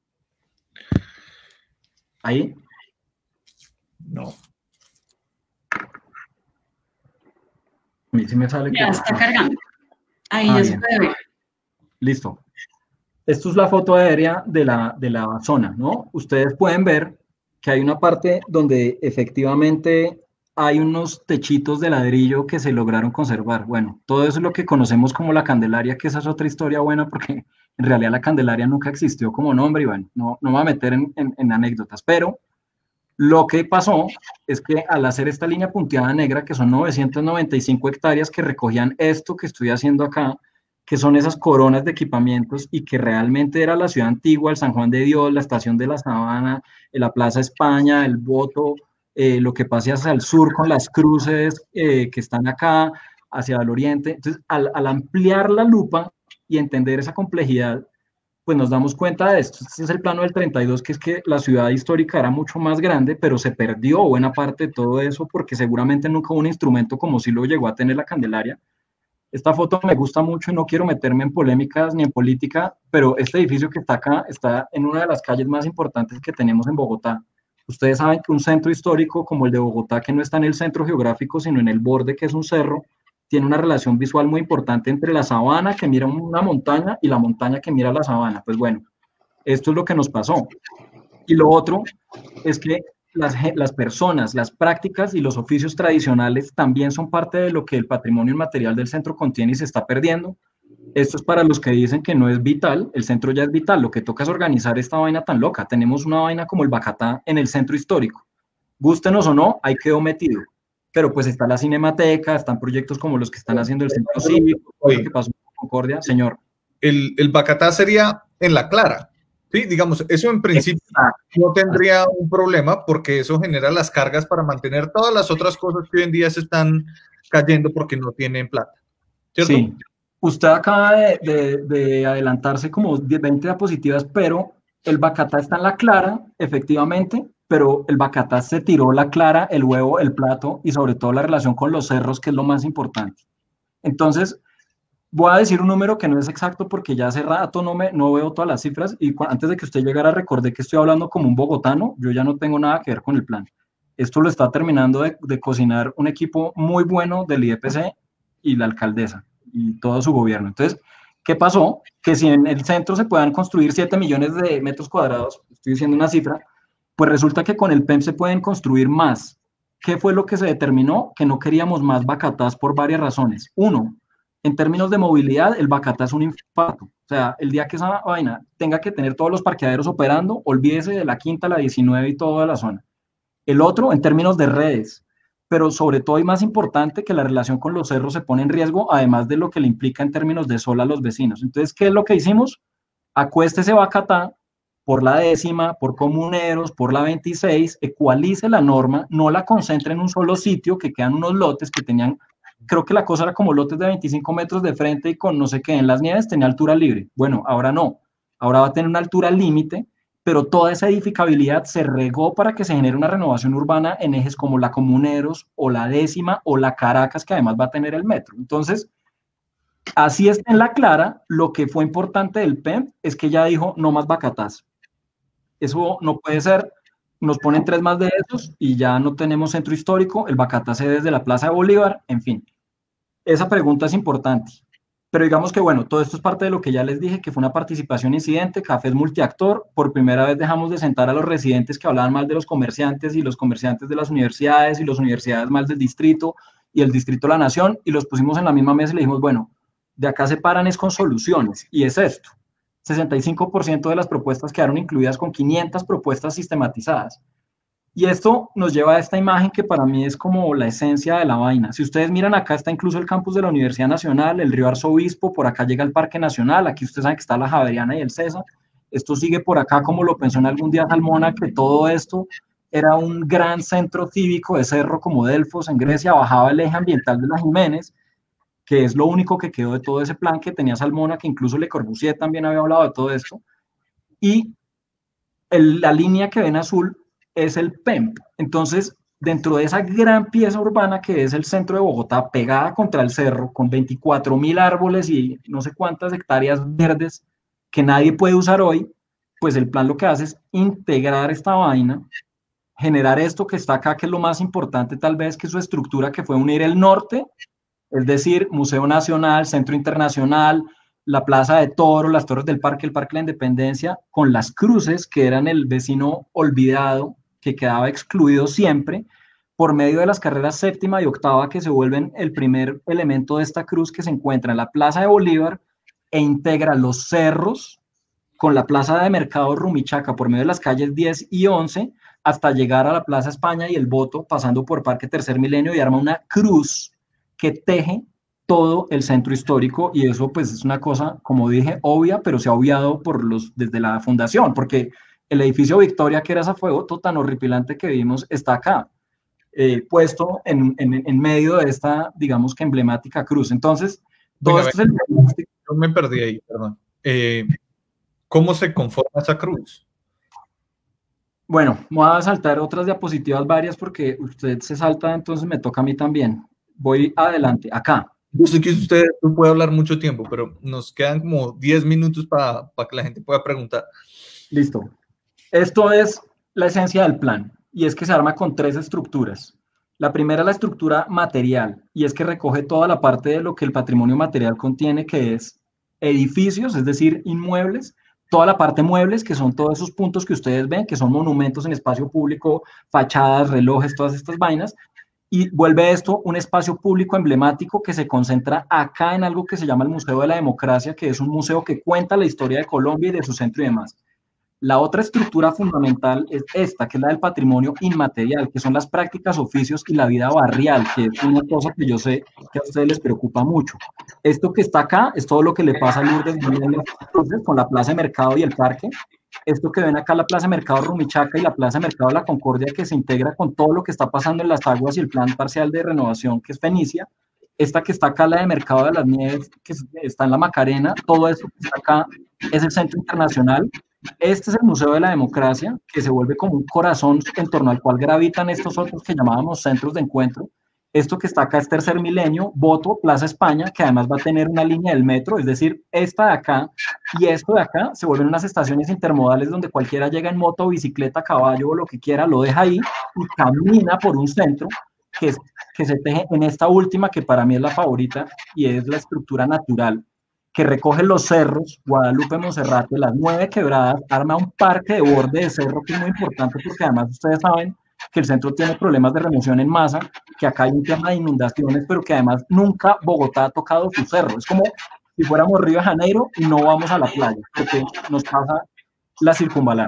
¿Ahí? No. A mí sí me sale. Ya que... está cargando. Ahí ah, ya bien. Se puede ver. Listo. Esto es la foto aérea de la, de la zona, ¿no? Ustedes pueden ver que hay una parte donde efectivamente hay unos techitos de ladrillo que se lograron conservar. Bueno, todo eso es lo que conocemos como la Candelaria, que esa es otra historia buena, porque en realidad la Candelaria nunca existió como nombre, y bueno, no, no me voy a meter en, en, en anécdotas, pero lo que pasó es que al hacer esta línea punteada negra, que son novecientas noventa y cinco hectáreas que recogían esto que estoy haciendo acá, que son esas coronas de equipamientos, y que realmente era la ciudad antigua, el San Juan de Dios, la estación de la Sabana, la Plaza España, el Voto, eh, lo que pasa hacia el sur con las cruces eh, que están acá, hacia el oriente. Entonces, al, al ampliar la lupa y entender esa complejidad, pues nos damos cuenta de esto. Este es el plano del treinta y dos, que es que la ciudad histórica era mucho más grande, pero se perdió buena parte de todo eso, porque seguramente nunca hubo un instrumento como si lo llegó a tener la Candelaria. Esta foto me gusta mucho y no quiero meterme en polémicas ni en política, pero este edificio que está acá está en una de las calles más importantes que tenemos en Bogotá. Ustedes saben que un centro histórico como el de Bogotá, que no está en el centro geográfico, sino en el borde, que es un cerro, tiene una relación visual muy importante entre la sabana, que mira una montaña, y la montaña que mira la sabana. Pues bueno, esto es lo que nos pasó. Y lo otro es que Las, las personas, las prácticas y los oficios tradicionales también son parte de lo que el patrimonio inmaterial del centro contiene y se está perdiendo. Esto es para los que dicen que no es vital. El centro ya es vital, lo que toca es organizar esta vaina tan loca. Tenemos una vaina como el Bacatá en el centro histórico. Gústenos o no, ahí quedó metido. Pero pues está la Cinemateca, están proyectos como los que están haciendo el Centro Cívico, lo que pasó con Concordia. Señor. El, el Bacatá sería en La Clara. Sí, digamos, eso en principio no tendría un problema, porque eso genera las cargas para mantener todas las otras cosas que hoy en día se están cayendo porque no tienen plata, ¿cierto? Sí, usted acaba de, de, de adelantarse como veinte diapositivas, pero el Bacatá está en La Clara, efectivamente, pero el Bacatá se tiró La Clara, el huevo, el plato, y sobre todo la relación con los cerros, que es lo más importante. Entonces, voy a decir un número que no es exacto, porque ya hace rato no, me, no veo todas las cifras, y antes de que usted llegara recordé que estoy hablando como un bogotano. Yo ya no tengo nada que ver con el plan. Esto lo está terminando de, de cocinar un equipo muy bueno del I E P C y la alcaldesa y todo su gobierno. Entonces, ¿qué pasó? Que si en el centro se puedan construir siete millones de metros cuadrados, estoy diciendo una cifra, pues resulta que con el P E M se pueden construir más. ¿Qué fue lo que se determinó? Que no queríamos más Bacatás por varias razones. Uno, en términos de movilidad, el Bacatá es un infarto. O sea, el día que esa vaina tenga que tener todos los parqueaderos operando, olvídese de la Quinta, la diecinueve y toda la zona. El otro, en términos de redes, pero sobre todo y más importante, que la relación con los cerros se pone en riesgo, además de lo que le implica en términos de sol a los vecinos. Entonces, ¿qué es lo que hicimos? Acuéstese Bacatá por la décima, por comuneros, por la veintiséis, ecualice la norma, no la concentre en un solo sitio, que quedan unos lotes que tenían creo que la cosa era como lotes de veinticinco metros de frente y con no sé qué en las nieves tenía altura libre. Bueno, ahora no, ahora va a tener una altura límite, pero toda esa edificabilidad se regó para que se genere una renovación urbana en ejes como la Comuneros o la Décima o la Caracas, que además va a tener el metro. Entonces, así está en la clara, lo que fue importante del P E M es que ya dijo no más Bacatás. Eso no puede ser, nos ponen tres más de esos y ya no tenemos centro histórico, el Bacatá se ve desde la Plaza de Bolívar, en fin. Esa pregunta es importante. Pero digamos que, bueno, todo esto es parte de lo que ya les dije, que fue una participación incidente, cafés multiactor. Por primera vez dejamos de sentar a los residentes que hablaban mal de los comerciantes y los comerciantes de las universidades y las universidades mal del distrito y el distrito de la nación y los pusimos en la misma mesa y le dijimos, bueno, de acá se paran es con soluciones y es esto. sesenta y cinco por ciento de las propuestas quedaron incluidas con quinientas propuestas sistematizadas. Y esto nos lleva a esta imagen que para mí es como la esencia de la vaina. Si ustedes miran, acá está incluso el campus de la Universidad Nacional, el río Arzobispo, por acá llega el Parque Nacional, aquí ustedes saben que está la Javeriana y el César. Esto sigue por acá, como lo pensó en algún día Salmona, que todo esto era un gran centro cívico de cerro como Delfos en Grecia, bajaba el eje ambiental de la Jiménez, que es lo único que quedó de todo ese plan que tenía Salmona, que incluso Le Corbusier también había hablado de todo esto. Y el, la línea que ven azul es el P E M P. Entonces, dentro de esa gran pieza urbana que es el centro de Bogotá, pegada contra el cerro, con veinticuatro mil árboles y no sé cuántas hectáreas verdes que nadie puede usar hoy, pues el plan lo que hace es integrar esta vaina, generar esto que está acá, que es lo más importante tal vez, que su estructura, que fue unir el norte, es decir, Museo Nacional, Centro Internacional, la Plaza de Toro, las Torres del Parque, el Parque de la Independencia, con las cruces, que eran el vecino olvidado, que quedaba excluido siempre, por medio de las carreras séptima y octava, que se vuelven el primer elemento de esta cruz que se encuentra en la Plaza de Bolívar e integra los cerros con la Plaza de Mercado Rumichaca por medio de las calles diez y once hasta llegar a la Plaza España y el Boto, pasando por Parque Tercer Milenio y arma una cruz que teje todo el centro histórico y eso pues es una cosa, como dije, obvia, pero se ha obviado por los, desde la fundación, porque el edificio Victoria, que era esa foto tan horripilante que vimos, está acá, eh, puesto en, en, en medio de esta, digamos que emblemática cruz. Entonces, todo Venga, esto es el... Yo me perdí ahí, perdón. Eh, ¿Cómo se conforma esa cruz? Bueno, voy a saltar otras diapositivas varias porque usted se salta, entonces me toca a mí también. Voy adelante, acá. Yo sé que usted no puede hablar mucho tiempo, pero nos quedan como diez minutos para pa que la gente pueda preguntar. Listo. Esto es la esencia del plan, y es que se arma con tres estructuras. La primera es la estructura material, y es que recoge toda la parte de lo que el patrimonio material contiene, que es edificios, es decir, inmuebles, toda la parte muebles, que son todos esos puntos que ustedes ven, que son monumentos en espacio público, fachadas, relojes, todas estas vainas, y vuelve esto un espacio público emblemático que se concentra acá en algo que se llama el Museo de la Democracia, que es un museo que cuenta la historia de Colombia y de su centro y demás. La otra estructura fundamental es esta, que es la del patrimonio inmaterial, que son las prácticas, oficios y la vida barrial, que es una cosa que yo sé que a ustedes les preocupa mucho. Esto que está acá es todo lo que le pasa a Lourdes con la Plaza de Mercado y el Parque. Esto que ven acá, la Plaza de Mercado Rumichaca y la Plaza de Mercado de la Concordia, que se integra con todo lo que está pasando en las aguas y el plan parcial de renovación, que es Fenicia. Esta que está acá, la de Mercado de las Nieves, que está en la Macarena. Todo esto que está acá es el Centro Internacional. Este es el Museo de la Democracia, que se vuelve como un corazón en torno al cual gravitan estos otros que llamábamos centros de encuentro. Esto que está acá es Tercer Milenio, Boto, Plaza España, que además va a tener una línea del metro, es decir, esta de acá y esto de acá se vuelven unas estaciones intermodales donde cualquiera llega en moto, bicicleta, caballo o lo que quiera, lo deja ahí y camina por un centro que, es, que se teje en esta última, que para mí es la favorita, y es la estructura natural, que recoge los cerros, Guadalupe, Monserrate, las nueve quebradas, arma un parque de borde de cerro que es muy importante porque además ustedes saben que el centro tiene problemas de remoción en masa, que acá hay un tema de inundaciones, pero que además nunca Bogotá ha tocado su cerro. Es como si fuéramos Río de Janeiro y no vamos a la playa, porque nos pasa la circunvalar.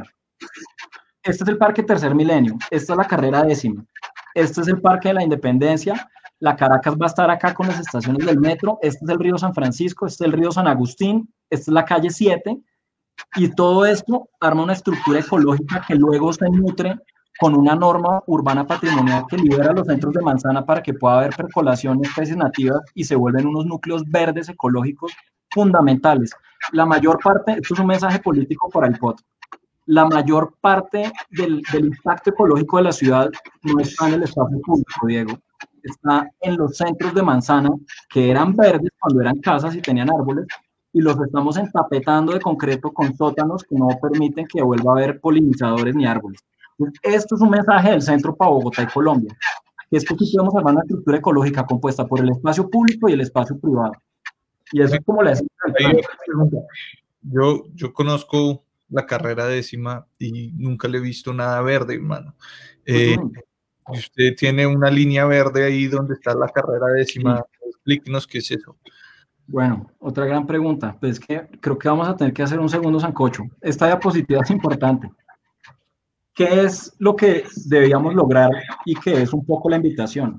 Este es el Parque Tercer Milenio, esta es la carrera décima, este es el Parque de la Independencia. La Caracas va a estar acá con las estaciones del metro, este es el río San Francisco, este es el río San Agustín, esta es la calle siete, y todo esto arma una estructura ecológica que luego se nutre con una norma urbana patrimonial que libera los centros de manzana para que pueda haber percolación de especies nativas y se vuelven unos núcleos verdes ecológicos fundamentales. La mayor parte, esto es un mensaje político para el P O T, la mayor parte del, del impacto ecológico de la ciudad no está en el espacio público, Diego, está en los centros de manzana que eran verdes cuando eran casas y tenían árboles, y los estamos entapetando de concreto con sótanos que no permiten que vuelva a haber polinizadores ni árboles. Esto es un mensaje del centro para Bogotá y Colombia, que es que aquí podemos armar una estructura ecológica compuesta por el espacio público y el espacio privado. Y eso es como la esencia del plan. Yo, yo conozco la carrera décima y nunca le he visto nada verde, hermano. Eh, uh-huh. Usted tiene una línea verde ahí donde está la carrera décima. Sí. Explíquenos qué es eso. Bueno, otra gran pregunta. Pues que creo que vamos a tener que hacer un segundo sancocho. Esta diapositiva es importante. ¿Qué es lo que debíamos lograr y qué es un poco la invitación?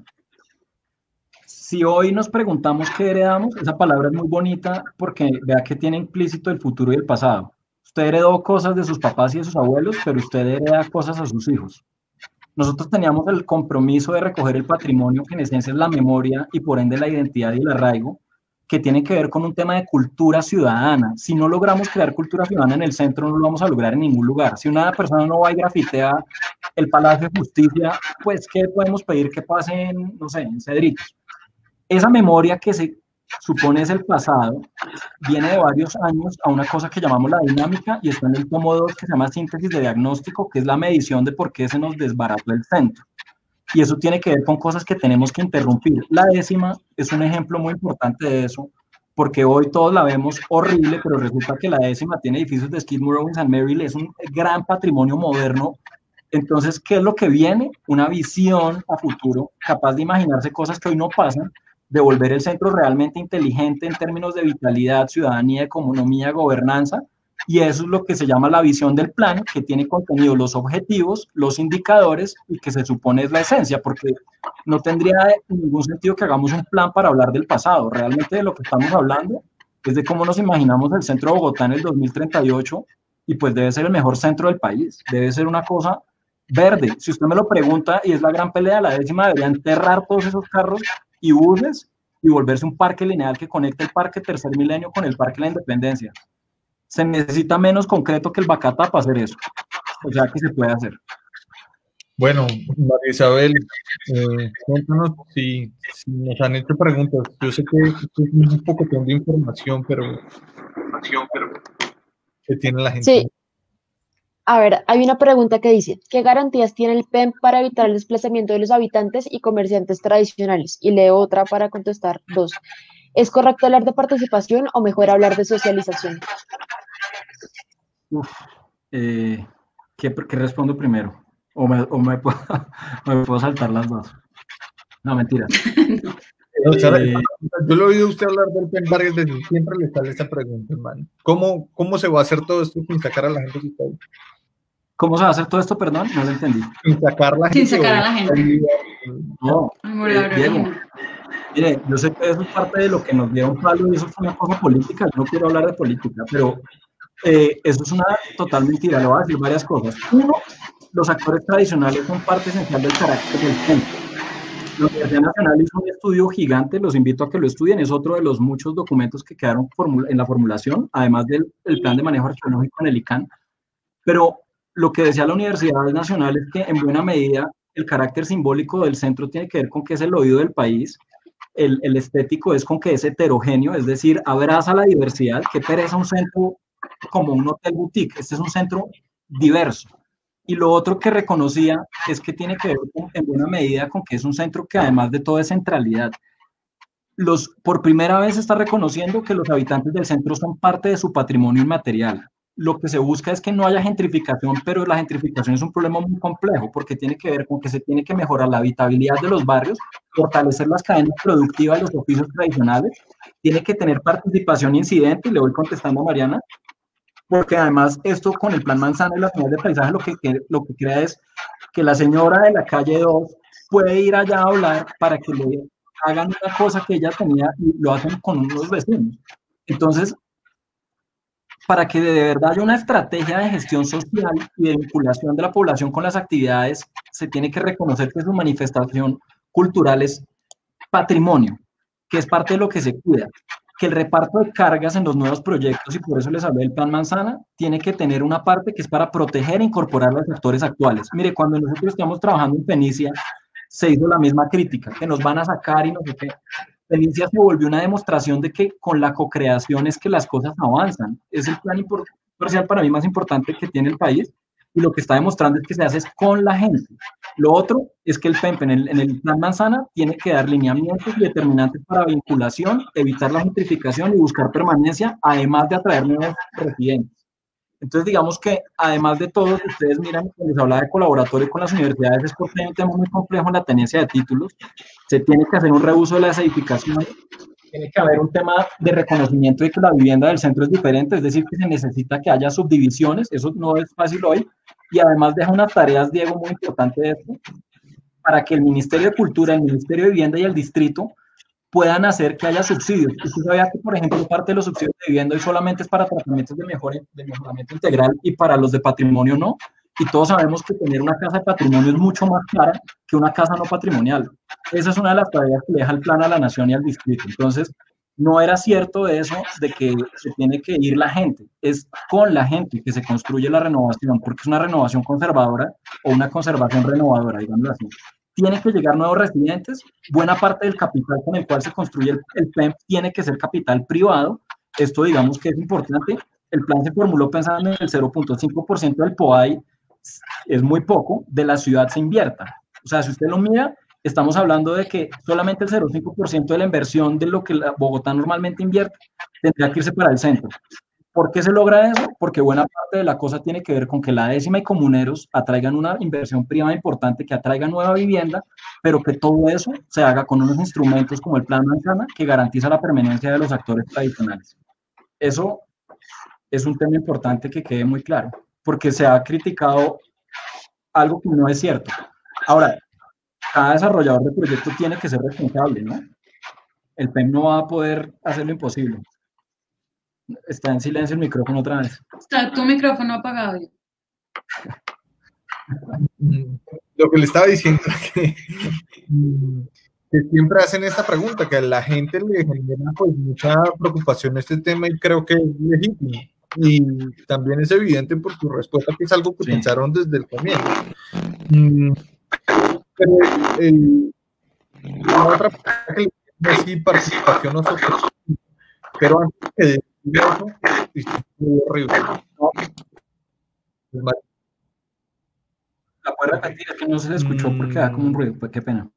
Si hoy nos preguntamos qué heredamos, esa palabra es muy bonita porque vea que tiene implícito el futuro y el pasado. Usted heredó cosas de sus papás y de sus abuelos, pero usted hereda cosas a sus hijos. Nosotros teníamos el compromiso de recoger el patrimonio, que en esencia es la memoria y por ende la identidad y el arraigo, que tiene que ver con un tema de cultura ciudadana. Si no logramos crear cultura ciudadana en el centro, no lo vamos a lograr en ningún lugar. Si una persona no va y grafitea el Palacio de Justicia, pues, ¿qué podemos pedir que pase en, no sé, en Cedritos? Esa memoria que se supone es el pasado, viene de varios años a una cosa que llamamos la dinámica y está en el tomo dos que se llama síntesis de diagnóstico, que es la medición de por qué se nos desbarató el centro. Y eso tiene que ver con cosas que tenemos que interrumpir. La décima es un ejemplo muy importante de eso, porque hoy todos la vemos horrible, pero resulta que la décima tiene edificios de Skidmore, Owings and Merrill, es un gran patrimonio moderno. Entonces, ¿qué es lo que viene? Una visión a futuro, capaz de imaginarse cosas que hoy no pasan, de volver el centro realmente inteligente en términos de vitalidad, ciudadanía, economía, gobernanza, y eso es lo que se llama la visión del plan, que tiene contenido los objetivos, los indicadores, y que se supone es la esencia, porque no tendría ningún sentido que hagamos un plan para hablar del pasado. Realmente de lo que estamos hablando es de cómo nos imaginamos el centro de Bogotá en el dos mil treinta y ocho, y pues debe ser el mejor centro del país, debe ser una cosa verde. Si usted me lo pregunta, y es la gran pelea, la décima debería enterrar todos esos carros y buses y volverse un parque lineal que conecte el Parque Tercer Milenio con el Parque La Independencia. Se necesita menos concreto que el Bacata para hacer eso. O sea que se puede hacer. Bueno, María Isabel, eh, cuéntanos si, si nos han hecho preguntas. Yo sé que es un poco de información, pero, pero ¿qué tiene la gente? Sí. A ver, hay una pregunta que dice, ¿qué garantías tiene el P E M para evitar el desplazamiento de los habitantes y comerciantes tradicionales? Y leo otra para contestar dos. ¿Es correcto hablar de participación o mejor hablar de socialización? Uf, eh, ¿qué, ¿Qué respondo primero? ¿O, me, o me, puedo, me puedo saltar las dos? No, mentira. No, eh, yo lo he oído usted hablar del P E M varias veces, siempre le sale esta pregunta, hermano. ¿Cómo, ¿Cómo se va a hacer todo esto sin sacar a la gente que está ahí? ¿Cómo se va a hacer todo esto? Perdón, no lo entendí. Sin sacar, la sin gente sacar a la gente. No, eh, Diego, mire, yo sé que eso es parte de lo que nos dieron palo y eso fue una cosa política, yo no quiero hablar de política, pero eh, eso es una total mentira, le voy a decir varias cosas. Uno, los actores tradicionales son parte esencial del carácter del centro. La Universidad Nacional hizo un estudio gigante, los invito a que lo estudien, es otro de los muchos documentos que quedaron en la formulación, además del, del plan de manejo arqueológico en el I C A N, pero lo que decía la Universidad Nacional es que en buena medida el carácter simbólico del centro tiene que ver con que es el oído del país, el, el estético es con que es heterogéneo, es decir, abraza la diversidad, que pereza un centro como un hotel boutique, este es un centro diverso. Y lo otro que reconocía es que tiene que ver con, en buena medida con que es un centro que además de todo es centralidad. Los, por primera vez se está reconociendo que los habitantes del centro son parte de su patrimonio inmaterial. Lo que se busca es que no haya gentrificación, pero la gentrificación es un problema muy complejo porque tiene que ver con que se tiene que mejorar la habitabilidad de los barrios, fortalecer las cadenas productivas de los oficios tradicionales, tiene que tener participación incidente, y le voy contestando a Mariana, porque además esto con el Plan Manzana y la unidades de paisaje lo que, lo que crea es que la señora de la calle dos puede ir allá a hablar para que le hagan una cosa que ella tenía y lo hacen con unos vecinos. Entonces, para que de verdad haya una estrategia de gestión social y de vinculación de la población con las actividades, se tiene que reconocer que su manifestación cultural es patrimonio, que es parte de lo que se cuida, que el reparto de cargas en los nuevos proyectos, y por eso les hablé del Plan Manzana, tiene que tener una parte que es para proteger e incorporar a los actores actuales. Mire, cuando nosotros estamos trabajando en Fenicia, se hizo la misma crítica, que nos van a sacar y no sé qué. Fenicia se volvió una demostración de que con la co-creación es que las cosas avanzan. Es el plan social para mí más importante que tiene el país, y lo que está demostrando es que se hace es con la gente. Lo otro es que el P E M P en el, en el Plan Manzana tiene que dar lineamientos y determinantes para vinculación, evitar la gentrificación y buscar permanencia, además de atraer nuevos residentes. Entonces, digamos que además de todo, si ustedes miran, cuando se habla de colaboratorio con las universidades, es porque hay un tema muy complejo en la tenencia de títulos. Se tiene que hacer un reuso de las edificaciones, tiene que haber un tema de reconocimiento de que la vivienda del centro es diferente, es decir, que se necesita que haya subdivisiones, eso no es fácil hoy, y además deja unas tareas, Diego, muy importantes de esto, para que el Ministerio de Cultura, el Ministerio de Vivienda y el Distrito puedan hacer que haya subsidios. Usted sabía que, por ejemplo, parte de los subsidios de vivienda hoy solamente es para tratamientos de, mejor, de mejoramiento integral y para los de patrimonio no, y todos sabemos que tener una casa de patrimonio es mucho más cara que una casa no patrimonial. Esa es una de las tareas que le deja el plan a la nación y al distrito. Entonces, no era cierto eso de que se tiene que ir la gente, es con la gente que se construye la renovación, porque es una renovación conservadora o una conservación renovadora, digámoslo así. Tienen que llegar nuevos residentes, buena parte del capital con el cual se construye el, el P E M tiene que ser capital privado. Esto digamos que es importante. El plan se formuló pensando en el cero punto cinco por ciento del P O A I, es muy poco, de la ciudad se invierta. O sea, si usted lo mira, estamos hablando de que solamente el cero punto cinco por ciento de la inversión de lo que la Bogotá normalmente invierte tendría que irse para el centro. ¿Por qué se logra eso? Porque buena parte de la cosa tiene que ver con que la décima y comuneros atraigan una inversión privada importante, que atraiga nueva vivienda, pero que todo eso se haga con unos instrumentos como el Plan Manzana, que garantiza la permanencia de los actores tradicionales. Eso es un tema importante que quede muy claro, porque se ha criticado algo que no es cierto. Ahora, cada desarrollador de proyecto tiene que ser responsable, ¿no? El P E M no va a poder hacer lo imposible. Está en silencio el micrófono otra vez. Está tu micrófono apagado. Lo que le estaba diciendo es que, que siempre hacen esta pregunta, que a la gente le genera pues mucha preocupación este tema y creo que es legítimo. Y también es evidente por tu respuesta que es algo que sí pensaron desde el comienzo. Pero el, la otra pregunta que le es si participación o social, pero antes que de eso, es muy horrible. ¿La puede repetir? Es que no se le escuchó porque da como un ruido, pues qué pena.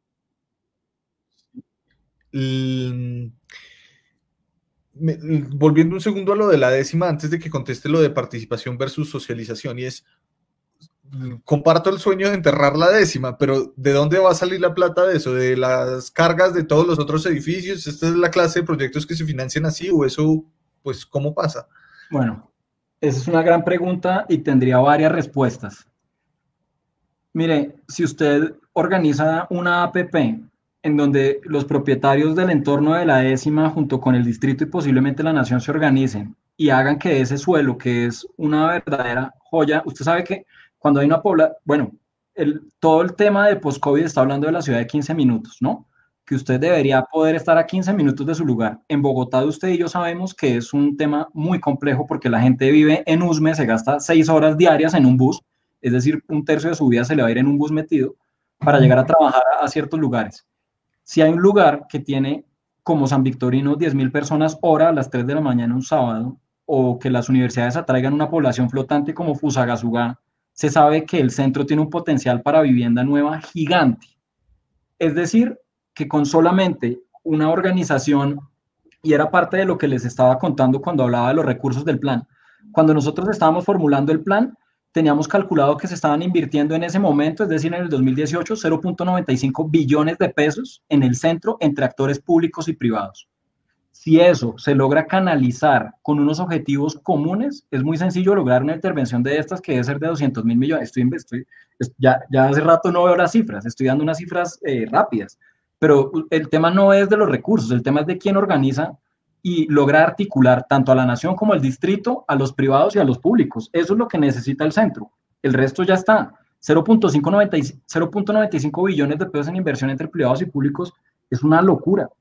El, me, volviendo un segundo a lo de la décima, antes de que conteste lo de participación versus socialización, y es, comparto el sueño de enterrar la décima, pero ¿de dónde va a salir la plata de eso? ¿De las cargas de todos los otros edificios? ¿Esta es la clase de proyectos que se financian así o eso, pues, cómo pasa? Bueno, esa es una gran pregunta y tendría varias respuestas. Mire, si usted organiza una A P P en donde los propietarios del entorno de la décima junto con el distrito y posiblemente la nación se organicen y hagan que ese suelo, que es una verdadera joya, usted sabe que cuando hay una población, bueno, el, todo el tema de post-COVID está hablando de la ciudad de quince minutos, ¿no? Que usted debería poder estar a quince minutos de su lugar. En Bogotá, usted y yo sabemos que es un tema muy complejo porque la gente vive en Usme, se gasta seis horas diarias en un bus, es decir, un tercio de su vida se le va a ir en un bus metido para llegar a trabajar a, a ciertos lugares. Si hay un lugar que tiene como San Victorino diez mil personas hora a las tres de la mañana un sábado, o que las universidades atraigan una población flotante como Fusagasugá, se sabe que el centro tiene un potencial para vivienda nueva gigante. Es decir, que con solamente una organización, y era parte de lo que les estaba contando cuando hablaba de los recursos del plan, cuando nosotros estábamos formulando el plan, teníamos calculado que se estaban invirtiendo en ese momento, es decir, en el dos mil dieciocho, cero punto noventa y cinco billones de pesos en el centro entre actores públicos y privados. Si eso se logra canalizar con unos objetivos comunes, es muy sencillo lograr una intervención de estas que debe ser de doscientos mil millones. Estoy, estoy, ya, ya hace rato no veo las cifras, estoy dando unas cifras eh, rápidas, pero el tema no es de los recursos, el tema es de quién organiza y logra articular tanto a la nación como al distrito, a los privados y a los públicos. Eso es lo que necesita el centro. El resto ya está. cero punto noventa y cinco billones de pesos en inversión entre privados y públicos es una locura.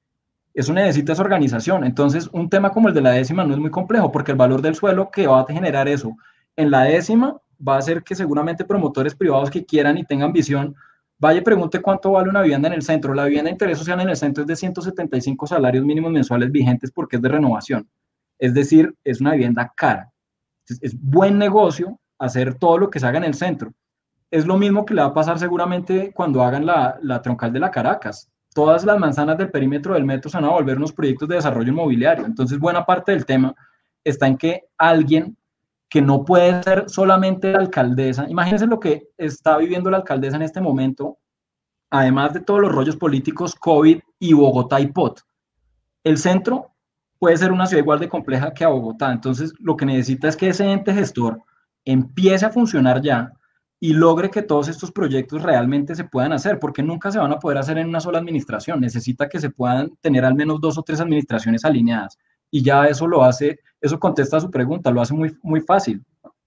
Eso necesita esa organización. Entonces, un tema como el de la décima no es muy complejo, porque el valor del suelo que va a generar eso en la décima va a hacer que seguramente promotores privados que quieran y tengan visión, vaya y pregunte cuánto vale una vivienda en el centro. La vivienda de interés social en el centro es de ciento setenta y cinco salarios mínimos mensuales vigentes porque es de renovación. Es decir, es una vivienda cara. Es, es buen negocio hacer todo lo que se haga en el centro. Es lo mismo que le va a pasar seguramente cuando hagan la, la troncal de la Caracas. Todas las manzanas del perímetro del metro se van a volver unos proyectos de desarrollo inmobiliario. Entonces, buena parte del tema está en que alguien que no puede ser solamente la alcaldesa, imagínense lo que está viviendo la alcaldesa en este momento, además de todos los rollos políticos, COVID y Bogotá y P O T. El centro puede ser una ciudad igual de compleja que a Bogotá. Entonces, lo que necesita es que ese ente gestor empiece a funcionar ya y logre que todos estos proyectos realmente se puedan hacer, porque nunca se van a poder hacer en una sola administración. Necesita que se puedan tener al menos dos o tres administraciones alineadas. Y ya eso lo hace, eso contesta a su pregunta, lo hace muy, muy fácil.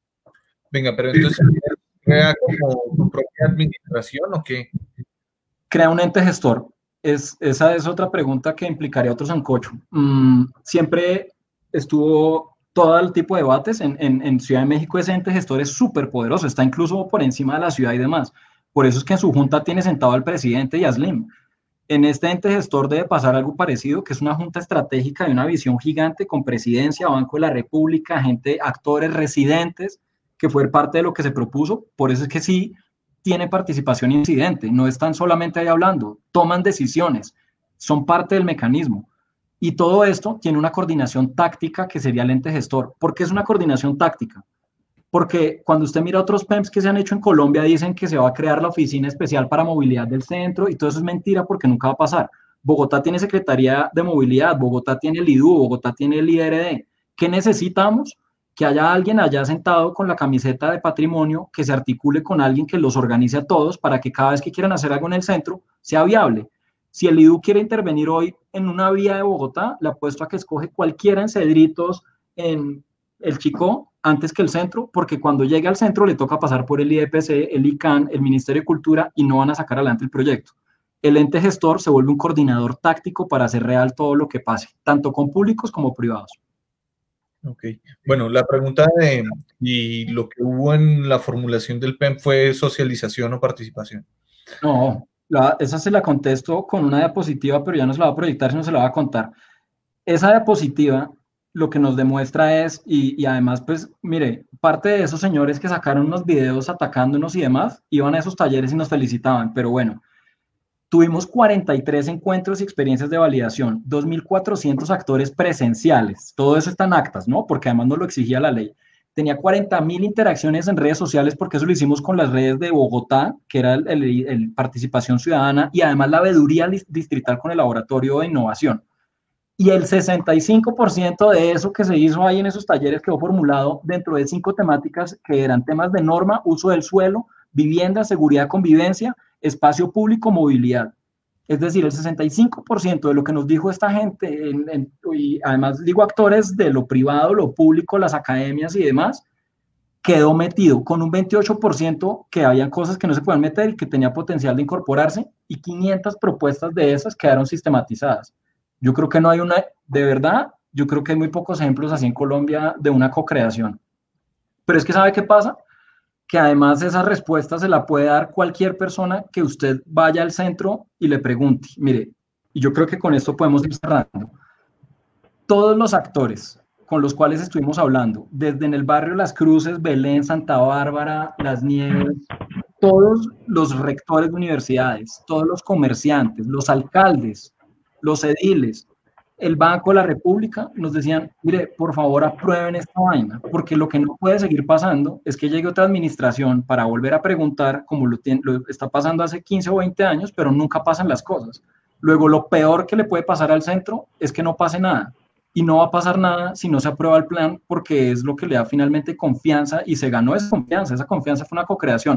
Venga, pero entonces, ¿crea como su propia administración o qué? Crea un ente gestor. Es, esa es otra pregunta que implicaría otro sancocho. Mm, siempre estuvo todo el tipo de debates. En, en, en Ciudad de México ese ente gestor es súper poderoso, está incluso por encima de la ciudad y demás. Por eso es que en su junta tiene sentado al presidente y a Slim. En este ente gestor debe pasar algo parecido, que es una junta estratégica de una visión gigante con presidencia, Banco de la República, gente, actores, residentes, que fue parte de lo que se propuso. Por eso es que sí tiene participación incidente, no están solamente ahí hablando, toman decisiones, son parte del mecanismo. Y todo esto tiene una coordinación táctica que sería el ente gestor. ¿Por qué es una coordinación táctica? Porque cuando usted mira otros P E Ms que se han hecho en Colombia, dicen que se va a crear la oficina especial para movilidad del centro y todo eso es mentira porque nunca va a pasar. Bogotá tiene Secretaría de Movilidad, Bogotá tiene el I D U, Bogotá tiene el I D R D. ¿Qué necesitamos? Que haya alguien allá sentado con la camiseta de patrimonio, que se articule con alguien que los organice a todos para que cada vez que quieran hacer algo en el centro sea viable. Si el I D U quiere intervenir hoy en una vía de Bogotá, le apuesto a que escoge cualquiera en Cedritos, en el Chicó, antes que el centro, porque cuando llegue al centro le toca pasar por el I D P C, el I C A N, el Ministerio de Cultura y no van a sacar adelante el proyecto. El ente gestor se vuelve un coordinador táctico para hacer real todo lo que pase, tanto con públicos como privados. Ok. Bueno, la pregunta de y lo que hubo en la formulación del P E M fue socialización o participación. No, la, esa se la contesto con una diapositiva, pero ya no se la va a proyectar, sino se la va a contar. Esa diapositiva lo que nos demuestra es, y, y además, pues, mire, parte de esos señores que sacaron unos videos atacándonos y demás, iban a esos talleres y nos felicitaban, pero bueno, tuvimos cuarenta y tres encuentros y experiencias de validación, dos mil cuatrocientos actores presenciales, todo eso está en actas, ¿no? Porque además nos lo exigía la ley. Tenía cuarenta mil interacciones en redes sociales, porque eso lo hicimos con las redes de Bogotá, que era el, el, el Participación Ciudadana, y además la veeduría distrital con el Laboratorio de Innovación. Y el sesenta y cinco por ciento de eso que se hizo ahí en esos talleres quedó formulado dentro de cinco temáticas que eran temas de norma, uso del suelo, vivienda, seguridad, convivencia, espacio público, movilidad. Es decir, el sesenta y cinco por ciento de lo que nos dijo esta gente, en, en, y además digo actores de lo privado, lo público, las academias y demás, quedó metido, con un veintiocho por ciento que habían cosas que no se podían meter y que tenía potencial de incorporarse, y quinientas propuestas de esas quedaron sistematizadas. Yo creo que no hay una, de verdad, yo creo que hay muy pocos ejemplos así en Colombia de una co-creación. Pero es que ¿sabe qué pasa? Que además esa respuesta se la puede dar cualquier persona que usted vaya al centro y le pregunte. Mire, y yo creo que con esto podemos ir cerrando. Todos los actores con los cuales estuvimos hablando, desde en el barrio Las Cruces, Belén, Santa Bárbara, Las Nieves, todos los rectores de universidades, todos los comerciantes, los alcaldes, los ediles, el Banco de la República, nos decían, mire, por favor aprueben esta vaina, porque lo que no puede seguir pasando es que llegue otra administración para volver a preguntar, como lo, tiene, lo está pasando hace quince o veinte años, pero nunca pasan las cosas. Luego, lo peor que le puede pasar al centro es que no pase nada, y no va a pasar nada si no se aprueba el plan, porque es lo que le da finalmente confianza, y se ganó esa confianza, esa confianza fue una co-creación.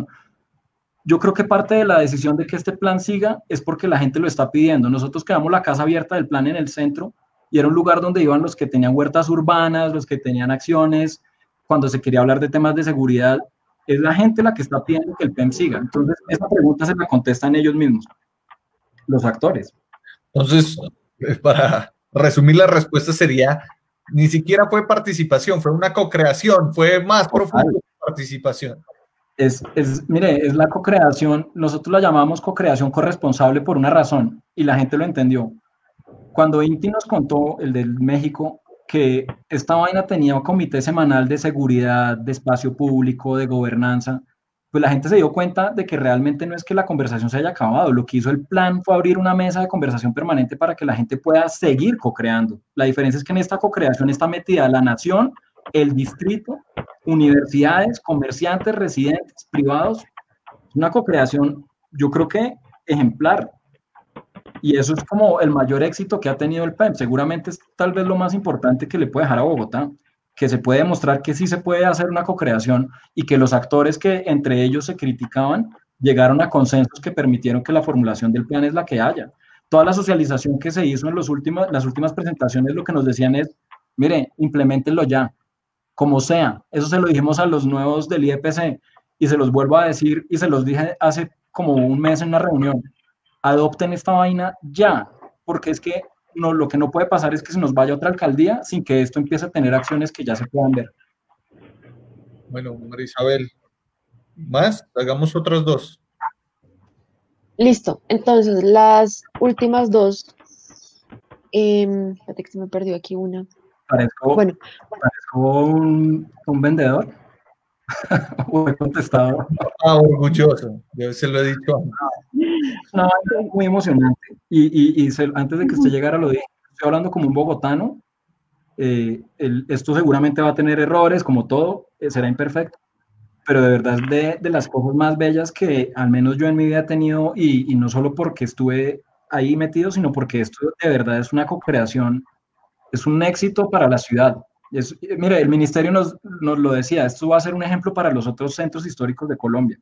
Yo creo que parte de la decisión de que este plan siga es porque la gente lo está pidiendo. Nosotros quedamos la casa abierta del plan en el centro y era un lugar donde iban los que tenían huertas urbanas, los que tenían acciones, cuando se quería hablar de temas de seguridad, es la gente la que está pidiendo que el P E M siga. Entonces, esa pregunta se la contestan ellos mismos, los actores. Entonces, para resumir la respuesta sería, ni siquiera fue participación, fue una co-creación, fue más profundo que participación. Es, es, mire, es la co-creación, nosotros la llamamos co-creación corresponsable por una razón, y la gente lo entendió. Cuando Inti nos contó, el del México, que esta vaina tenía un comité semanal de seguridad, de espacio público, de gobernanza, pues la gente se dio cuenta de que realmente no es que la conversación se haya acabado, lo que hizo el plan fue abrir una mesa de conversación permanente para que la gente pueda seguir co-creando. La diferencia es que en esta co-creación está metida la nación, el distrito, universidades, comerciantes, residentes, privados. Una co-creación, yo creo que ejemplar. Y eso es como el mayor éxito que ha tenido el P E M. Seguramente es tal vez lo más importante que le puede dejar a Bogotá, que se puede demostrar que sí se puede hacer una co-creación y que los actores que entre ellos se criticaban llegaron a consensos que permitieron que la formulación del plan es la que haya. Toda la socialización que se hizo en los últimos, las últimas presentaciones lo que nos decían es, mire, implementenlo ya, como sea. Eso se lo dijimos a los nuevos del I E P C y se los vuelvo a decir y se los dije hace como un mes en una reunión. Adopten esta vaina ya, porque es que no, lo que no puede pasar es que se nos vaya a otra alcaldía sin que esto empiece a tener acciones que ya se puedan ver. Bueno, María Isabel, ¿más? Hagamos otras dos. Listo, entonces las últimas dos, eh, espérate que se me perdió aquí una. Parezco, bueno. parezco un, un vendedor. O he contestado. Ah, orgulloso, yo se lo he dicho antes. No, es muy emocionante. Y, y, y se, antes de que usted llegara lo dije, estoy hablando como un bogotano. Eh, el, esto seguramente va a tener errores, como todo, eh, será imperfecto. Pero de verdad es de, de las cosas más bellas que al menos yo en mi vida he tenido, y, y no solo porque estuve ahí metido, sino porque esto de verdad es una co-creación, es un éxito para la ciudad. Es, mire, el ministerio nos, nos lo decía, esto va a ser un ejemplo para los otros centros históricos de Colombia.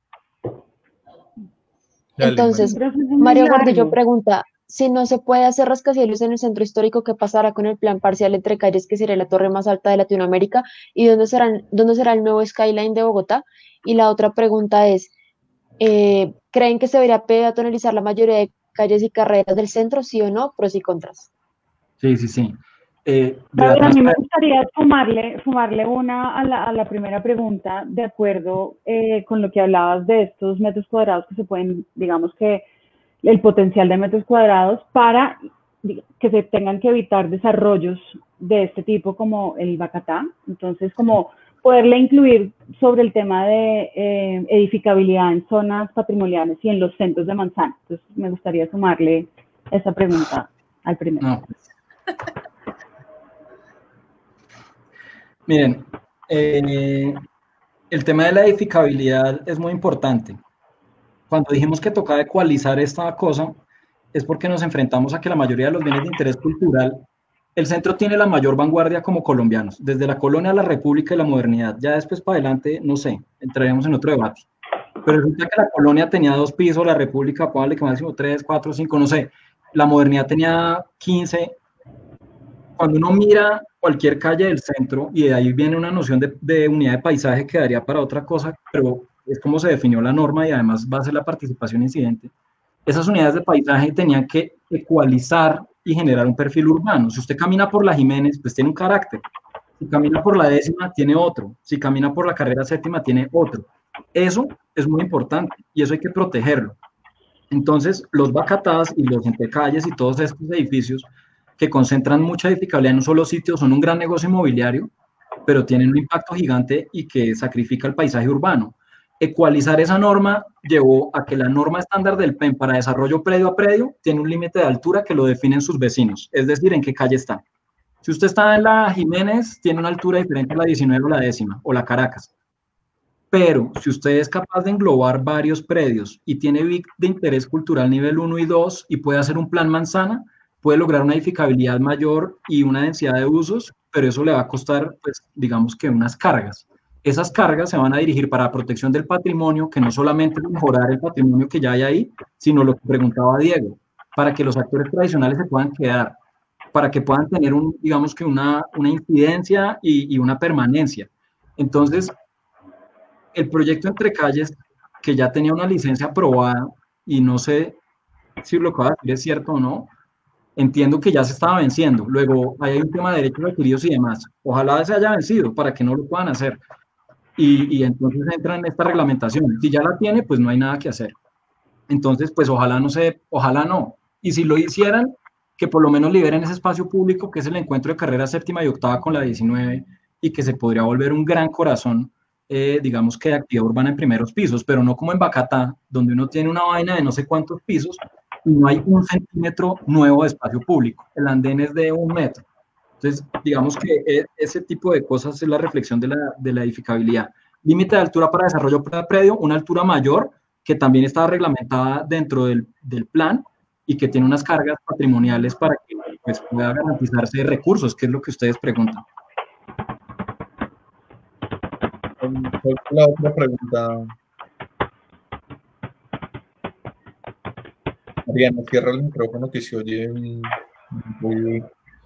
Entonces, Mario Gordillo pregunta, si no se puede hacer rascacielos en el centro histórico, ¿qué pasará con el plan parcial entre calles, que sería la torre más alta de Latinoamérica? ¿Y dónde será, dónde será el nuevo skyline de Bogotá? Y la otra pregunta es, eh, ¿creen que se debería peatonalizar la mayoría de calles y carreras del centro, sí o no? Pros y contras. Sí, sí, sí. Eh, David, a mí me gustaría sumarle, sumarle una a la, a la primera pregunta, de acuerdo eh, con lo que hablabas de estos metros cuadrados que se pueden, digamos que el potencial de metros cuadrados para que se tengan que evitar desarrollos de este tipo como el Bacatá. Entonces, como poderle incluir sobre el tema de eh, edificabilidad en zonas patrimoniales y en los centros de manzana. Entonces, me gustaría sumarle esa pregunta al primero. No. Miren, eh, el tema de la edificabilidad es muy importante. Cuando dijimos que tocaba ecualizar esta cosa, es porque nos enfrentamos a que la mayoría de los bienes de interés cultural, el centro tiene la mayor vanguardia como colombianos, desde la colonia a la república y la modernidad. Ya después para adelante, no sé, entraremos en otro debate. Pero resulta que la colonia tenía dos pisos, la república, probable que máximo tres, cuatro, cinco, no sé. La modernidad tenía quince. Cuando uno mira cualquier calle del centro, y de ahí viene una noción de, de unidad de paisaje que daría para otra cosa, pero es como se definió la norma y además va a ser la participación incidente, esas unidades de paisaje tenían que ecualizar y generar un perfil urbano. Si usted camina por la Jiménez, pues tiene un carácter. Si camina por la décima, tiene otro. Si camina por la carrera séptima, tiene otro. Eso es muy importante y eso hay que protegerlo. Entonces, los Bacatás y los entrecalles y todos estos edificios que concentran mucha edificabilidad en un solo sitio son un gran negocio inmobiliario, pero tienen un impacto gigante y que sacrifica el paisaje urbano. Ecualizar esa norma llevó a que la norma estándar del P E M para desarrollo predio a predio tiene un límite de altura que lo definen sus vecinos, es decir, en qué calle está. Si usted está en la Jiménez, tiene una altura diferente a la diecinueve o la décima, o la Caracas. Pero si usted es capaz de englobar varios predios y tiene B I C de interés cultural nivel uno y dos y puede hacer un plan manzana, puede lograr una edificabilidad mayor y una densidad de usos, pero eso le va a costar, pues, digamos que unas cargas. Esas cargas se van a dirigir para la protección del patrimonio, que no solamente es mejorar el patrimonio que ya hay ahí, sino lo que preguntaba Diego, para que los actores tradicionales se puedan quedar. para que puedan tener, un, digamos que una, una incidencia y, y una permanencia. Entonces, el proyecto Entre Calles, que ya tenía una licencia aprobada, y no sé si lo que voy a decir es cierto o no, entiendo que ya se estaba venciendo. Luego, hay un tema de derechos adquiridos y demás. Ojalá se haya vencido para que no lo puedan hacer. Y, y entonces entra en esta reglamentación. Si ya la tiene, pues no hay nada que hacer. Entonces, pues ojalá no se, ojalá no. Y si lo hicieran, que por lo menos liberen ese espacio público que es el encuentro de carrera séptima y octava con la diecinueve y que se podría volver un gran corazón, eh, digamos que de actividad urbana en primeros pisos, pero no como en Bacatá, donde uno tiene una vaina de no sé cuántos pisos y no hay un centímetro nuevo de espacio público. El andén es de un metro. Entonces, digamos que ese tipo de cosas es la reflexión de la, de la edificabilidad. Límite de altura para desarrollo predio, una altura mayor que también está reglamentada dentro del, del plan y que tiene unas cargas patrimoniales para que pues, pueda garantizarse recursos, que es lo que ustedes preguntan. ¿Cuál fue la otra pregunta? Mariana, cierra el micrófono que se oye muy...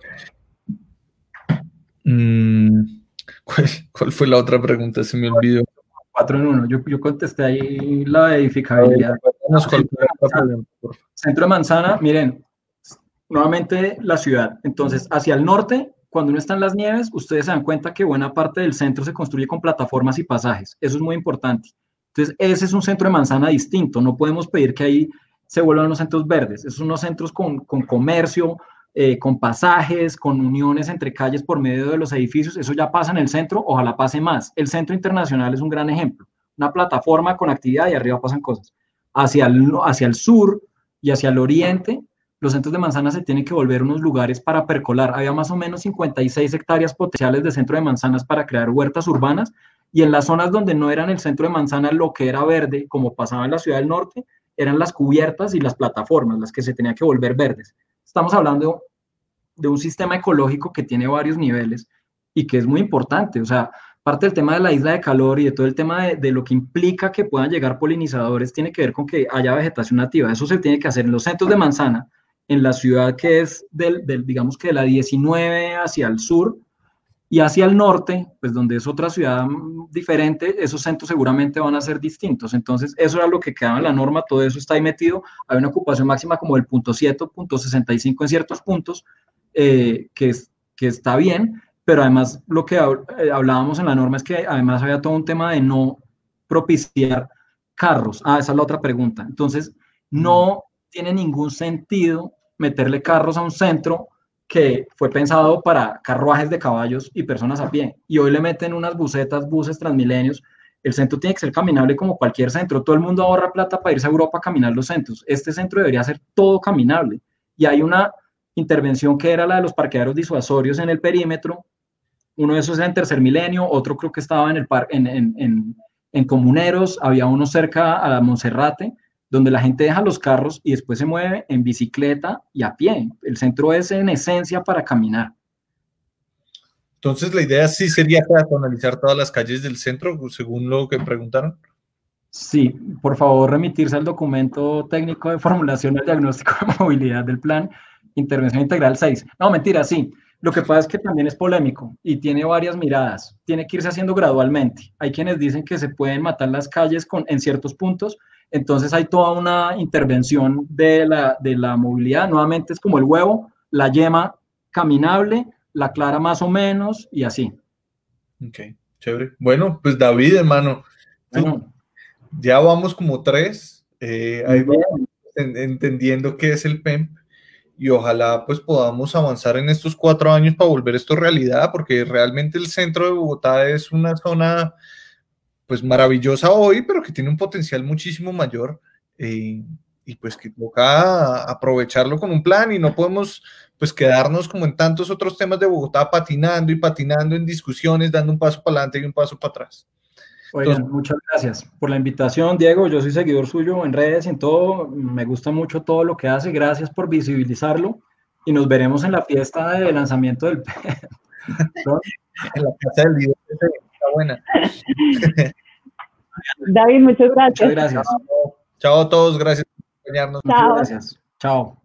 Mm, ¿cuál, ¿Cuál fue la otra pregunta? Se me olvidó. Cuatro en uno. Yo, yo contesté ahí la edificabilidad. Centro de, Manzana, Centro de Manzana, miren, nuevamente la ciudad. Entonces, hacia el norte, cuando uno está en las nieves, ustedes se dan cuenta que buena parte del centro se construye con plataformas y pasajes. Eso es muy importante. Entonces, ese es un centro de Manzana distinto. No podemos pedir que ahí se vuelvan unos centros verdes. Esos son unos centros con, con comercio, eh, con pasajes, con uniones entre calles por medio de los edificios. Eso ya pasa en el centro, ojalá pase más. El Centro Internacional es un gran ejemplo. Una plataforma con actividad y arriba pasan cosas. Hacia el, hacia el sur y hacia el oriente, los centros de manzana se tienen que volver unos lugares para percolar. Había más o menos cincuenta y seis hectáreas potenciales de centro de manzanas para crear huertas urbanas, y en las zonas donde no eran el centro de manzana, lo que era verde, como pasaba en la ciudad del norte, eran las cubiertas y las plataformas, las que se tenían que volver verdes. Estamos hablando de un sistema ecológico que tiene varios niveles y que es muy importante. O sea, parte del tema de la isla de calor y de todo el tema de, de lo que implica que puedan llegar polinizadores tiene que ver con que haya vegetación nativa. Eso se tiene que hacer en los centros de manzana, en la ciudad que es del, del, digamos que de la diecinueve hacia el sur, y hacia el norte, pues donde es otra ciudad diferente, esos centros seguramente van a ser distintos. Entonces, eso era lo que quedaba en la norma, todo eso está ahí metido. Hay una ocupación máxima como el punto siete, punto sesenta y cinco en ciertos puntos, eh, que, es, que está bien, pero además lo que hablábamos en la norma es que además había todo un tema de no propiciar carros. Ah, esa es la otra pregunta. Entonces, no tiene ningún sentido meterle carros a un centro que fue pensado para carruajes de caballos y personas a pie, y hoy le meten unas busetas, buses Transmilenios. El centro tiene que ser caminable como cualquier centro. Todo el mundo ahorra plata para irse a Europa a caminar los centros. Este centro debería ser todo caminable, y hay una intervención que era la de los parqueaderos disuasorios en el perímetro. Uno de esos era en Tercer Milenio, otro creo que estaba en, el par en, en, en, en Comuneros, había uno cerca a la Monserrate, donde la gente deja los carros y después se mueve en bicicleta y a pie. El centro es en esencia para caminar. Entonces, la idea sí sería peatonalizar todas las calles del centro, según lo que preguntaron. Sí, por favor, remitirse al documento técnico de formulación del diagnóstico de movilidad del plan Intervención Integral seis. No, mentira, sí. Lo que pasa es que también es polémico y tiene varias miradas. Tiene que irse haciendo gradualmente. Hay quienes dicen que se pueden matar las calles con, en ciertos puntos. Entonces hay toda una intervención de la, de la movilidad. Nuevamente es como el huevo, la yema caminable, la clara más o menos y así. Ok, chévere. Bueno, pues David, hermano, bueno, ya vamos como tres, eh, ahí vamos en, entendiendo qué es el P E M P, y ojalá pues podamos avanzar en estos cuatro años para volver esto realidad, porque realmente el centro de Bogotá es una zona pues maravillosa hoy, pero que tiene un potencial muchísimo mayor, eh, y pues que toca aprovecharlo con un plan, y no podemos pues quedarnos como en tantos otros temas de Bogotá patinando y patinando en discusiones, dando un paso para adelante y un paso para atrás. Oigan, Entonces, muchas gracias por la invitación, Diego. Yo soy seguidor suyo en redes y en todo. Me gusta mucho todo lo que hace. Gracias por visibilizarlo y nos veremos en la fiesta de lanzamiento del P E M P. En la casa del video está buena. David, muchas gracias. Muchas gracias. Chao, chao a todos, gracias por acompañarnos. Muchas gracias. Chao.